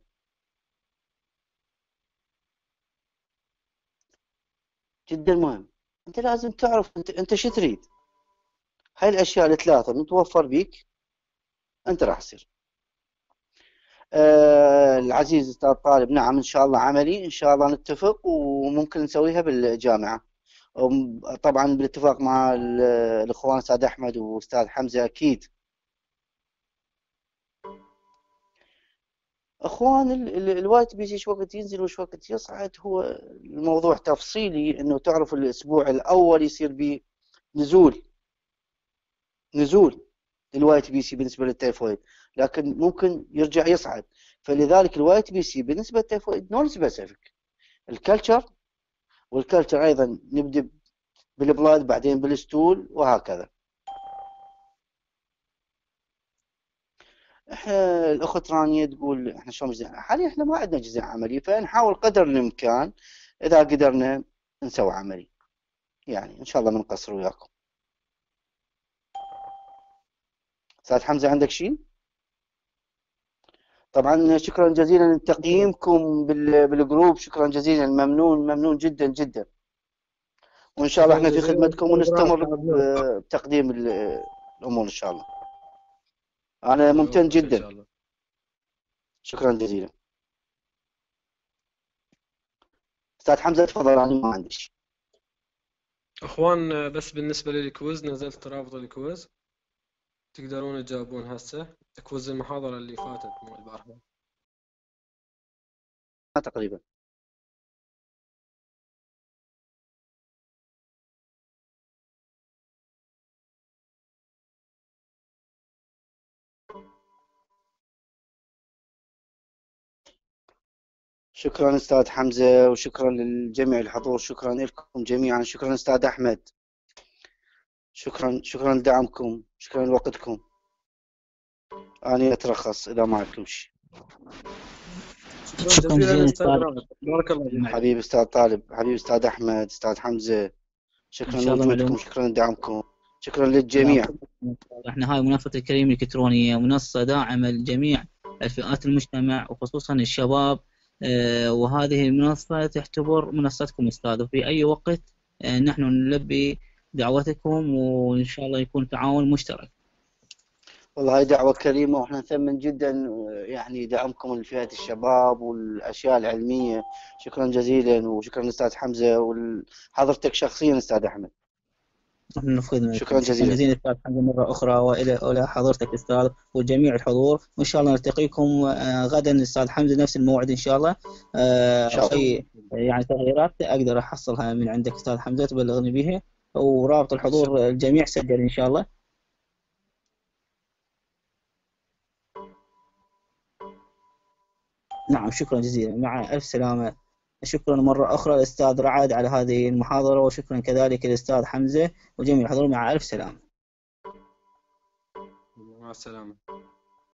جدا مهم. انت لازم تعرف انت شو تريد. هاي الاشياء الثلاثه متوفر بيك، انت راح تصير. العزيز استاذ طالب، نعم ان شاء الله عملي، ان شاء الله نتفق وممكن نسويها بالجامعه، طبعا بالاتفاق مع الاخوان استاذ احمد واستاذ حمزه اكيد. اخوان الوايت بي سي شو وقت ينزل وش وقت يصعد، هو الموضوع تفصيلي، انه تعرف الاسبوع الاول يصير به نزول الوايت بي سي بالنسبه للتيفويد، لكن ممكن يرجع يصعد. فلذلك الوايت بي سي بالنسبه للتيفويد نون سبيسيفيك. الكلتشر، والكلتشر ايضا نبدا بالبلاد بعدين بالستول وهكذا. احنا الاخت رانيا تقول احنا شلون حاليا احنا ما عندنا جزء عملي، فنحاول قدر الامكان اذا قدرنا نسوي عملي، يعني ان شاء الله ما نقصر وياكم. استاذ حمزه عندك شيء؟ طبعا شكرا جزيلا لتقييمكم بالجروب، شكرا جزيلا، ممنون جدا جدا، وإن شاء الله شكرا احنا في جزيلا. خدمتكم ونستمر بتقديم الأمور إن شاء الله. أنا ممتن إن جدا، شاء الله. شكرا جزيلا. أستاذ حمزة تفضل، أنا ما عندي شيء. اخوان بس بالنسبة للكويز نزلت رابط الكويز، تقدرون تجاوبون هسه. كويز المحاضرة اللي فاتت مو البارحة. تقريبا شكرا أستاذ حمزة، وشكرا للجميع الحضور، شكرا لكم جميعا، شكرا أستاذ أحمد، شكرا لدعمكم، شكرا لوقتكم. أنا أترخص إذا ما عندكم شيء. شكرا جزيلا أستاذ أستاذ. رائد، بارك الله فيك. حبيبي أستاذ طالب، حبيبي أستاذ أحمد، أستاذ حمزة، شكرا إن شاء الله لوجودكم، معلوم. شكرا لدعمكم، شكرا للجميع. احنا هاي منصة الكريم الإلكترونية منصة داعمة لجميع الفئات المجتمع وخصوصا الشباب، وهذه المنصة تعتبر منصتكم أستاذ، وفي أي وقت نحن نلبي دعوتكم، وإن شاء الله يكون تعاون مشترك. والله هاي دعوة كريمة، وإحنا نثمن جدا يعني دعمكم لفئة الشباب والأشياء العلمية. شكرا جزيلا، وشكرا للأستاذ حمزة وحضرتك شخصيا أستاذ أحمد. نحن نفقد شكرا جزيلا. جزيلا أستاذ حمزة مرة أخرى، وإلى حضرتك أستاذ وجميع الحضور، وإن شاء الله نلتقيكم غدا أستاذ حمزة نفس الموعد إن شاء الله. إن شاء الله. أي يعني تغييرات أقدر أحصلها من عندك أستاذ حمزة تبلغني بها، ورابط الحضور الجميع سجل إن شاء الله. نعم شكرا جزيلا، مع ألف سلامة. شكرا مرة أخرى للأستاذ رعد على هذه المحاضرة، وشكرا كذلك للأستاذ حمزة وجميع الحضور، مع ألف سلامة. مع السلامة.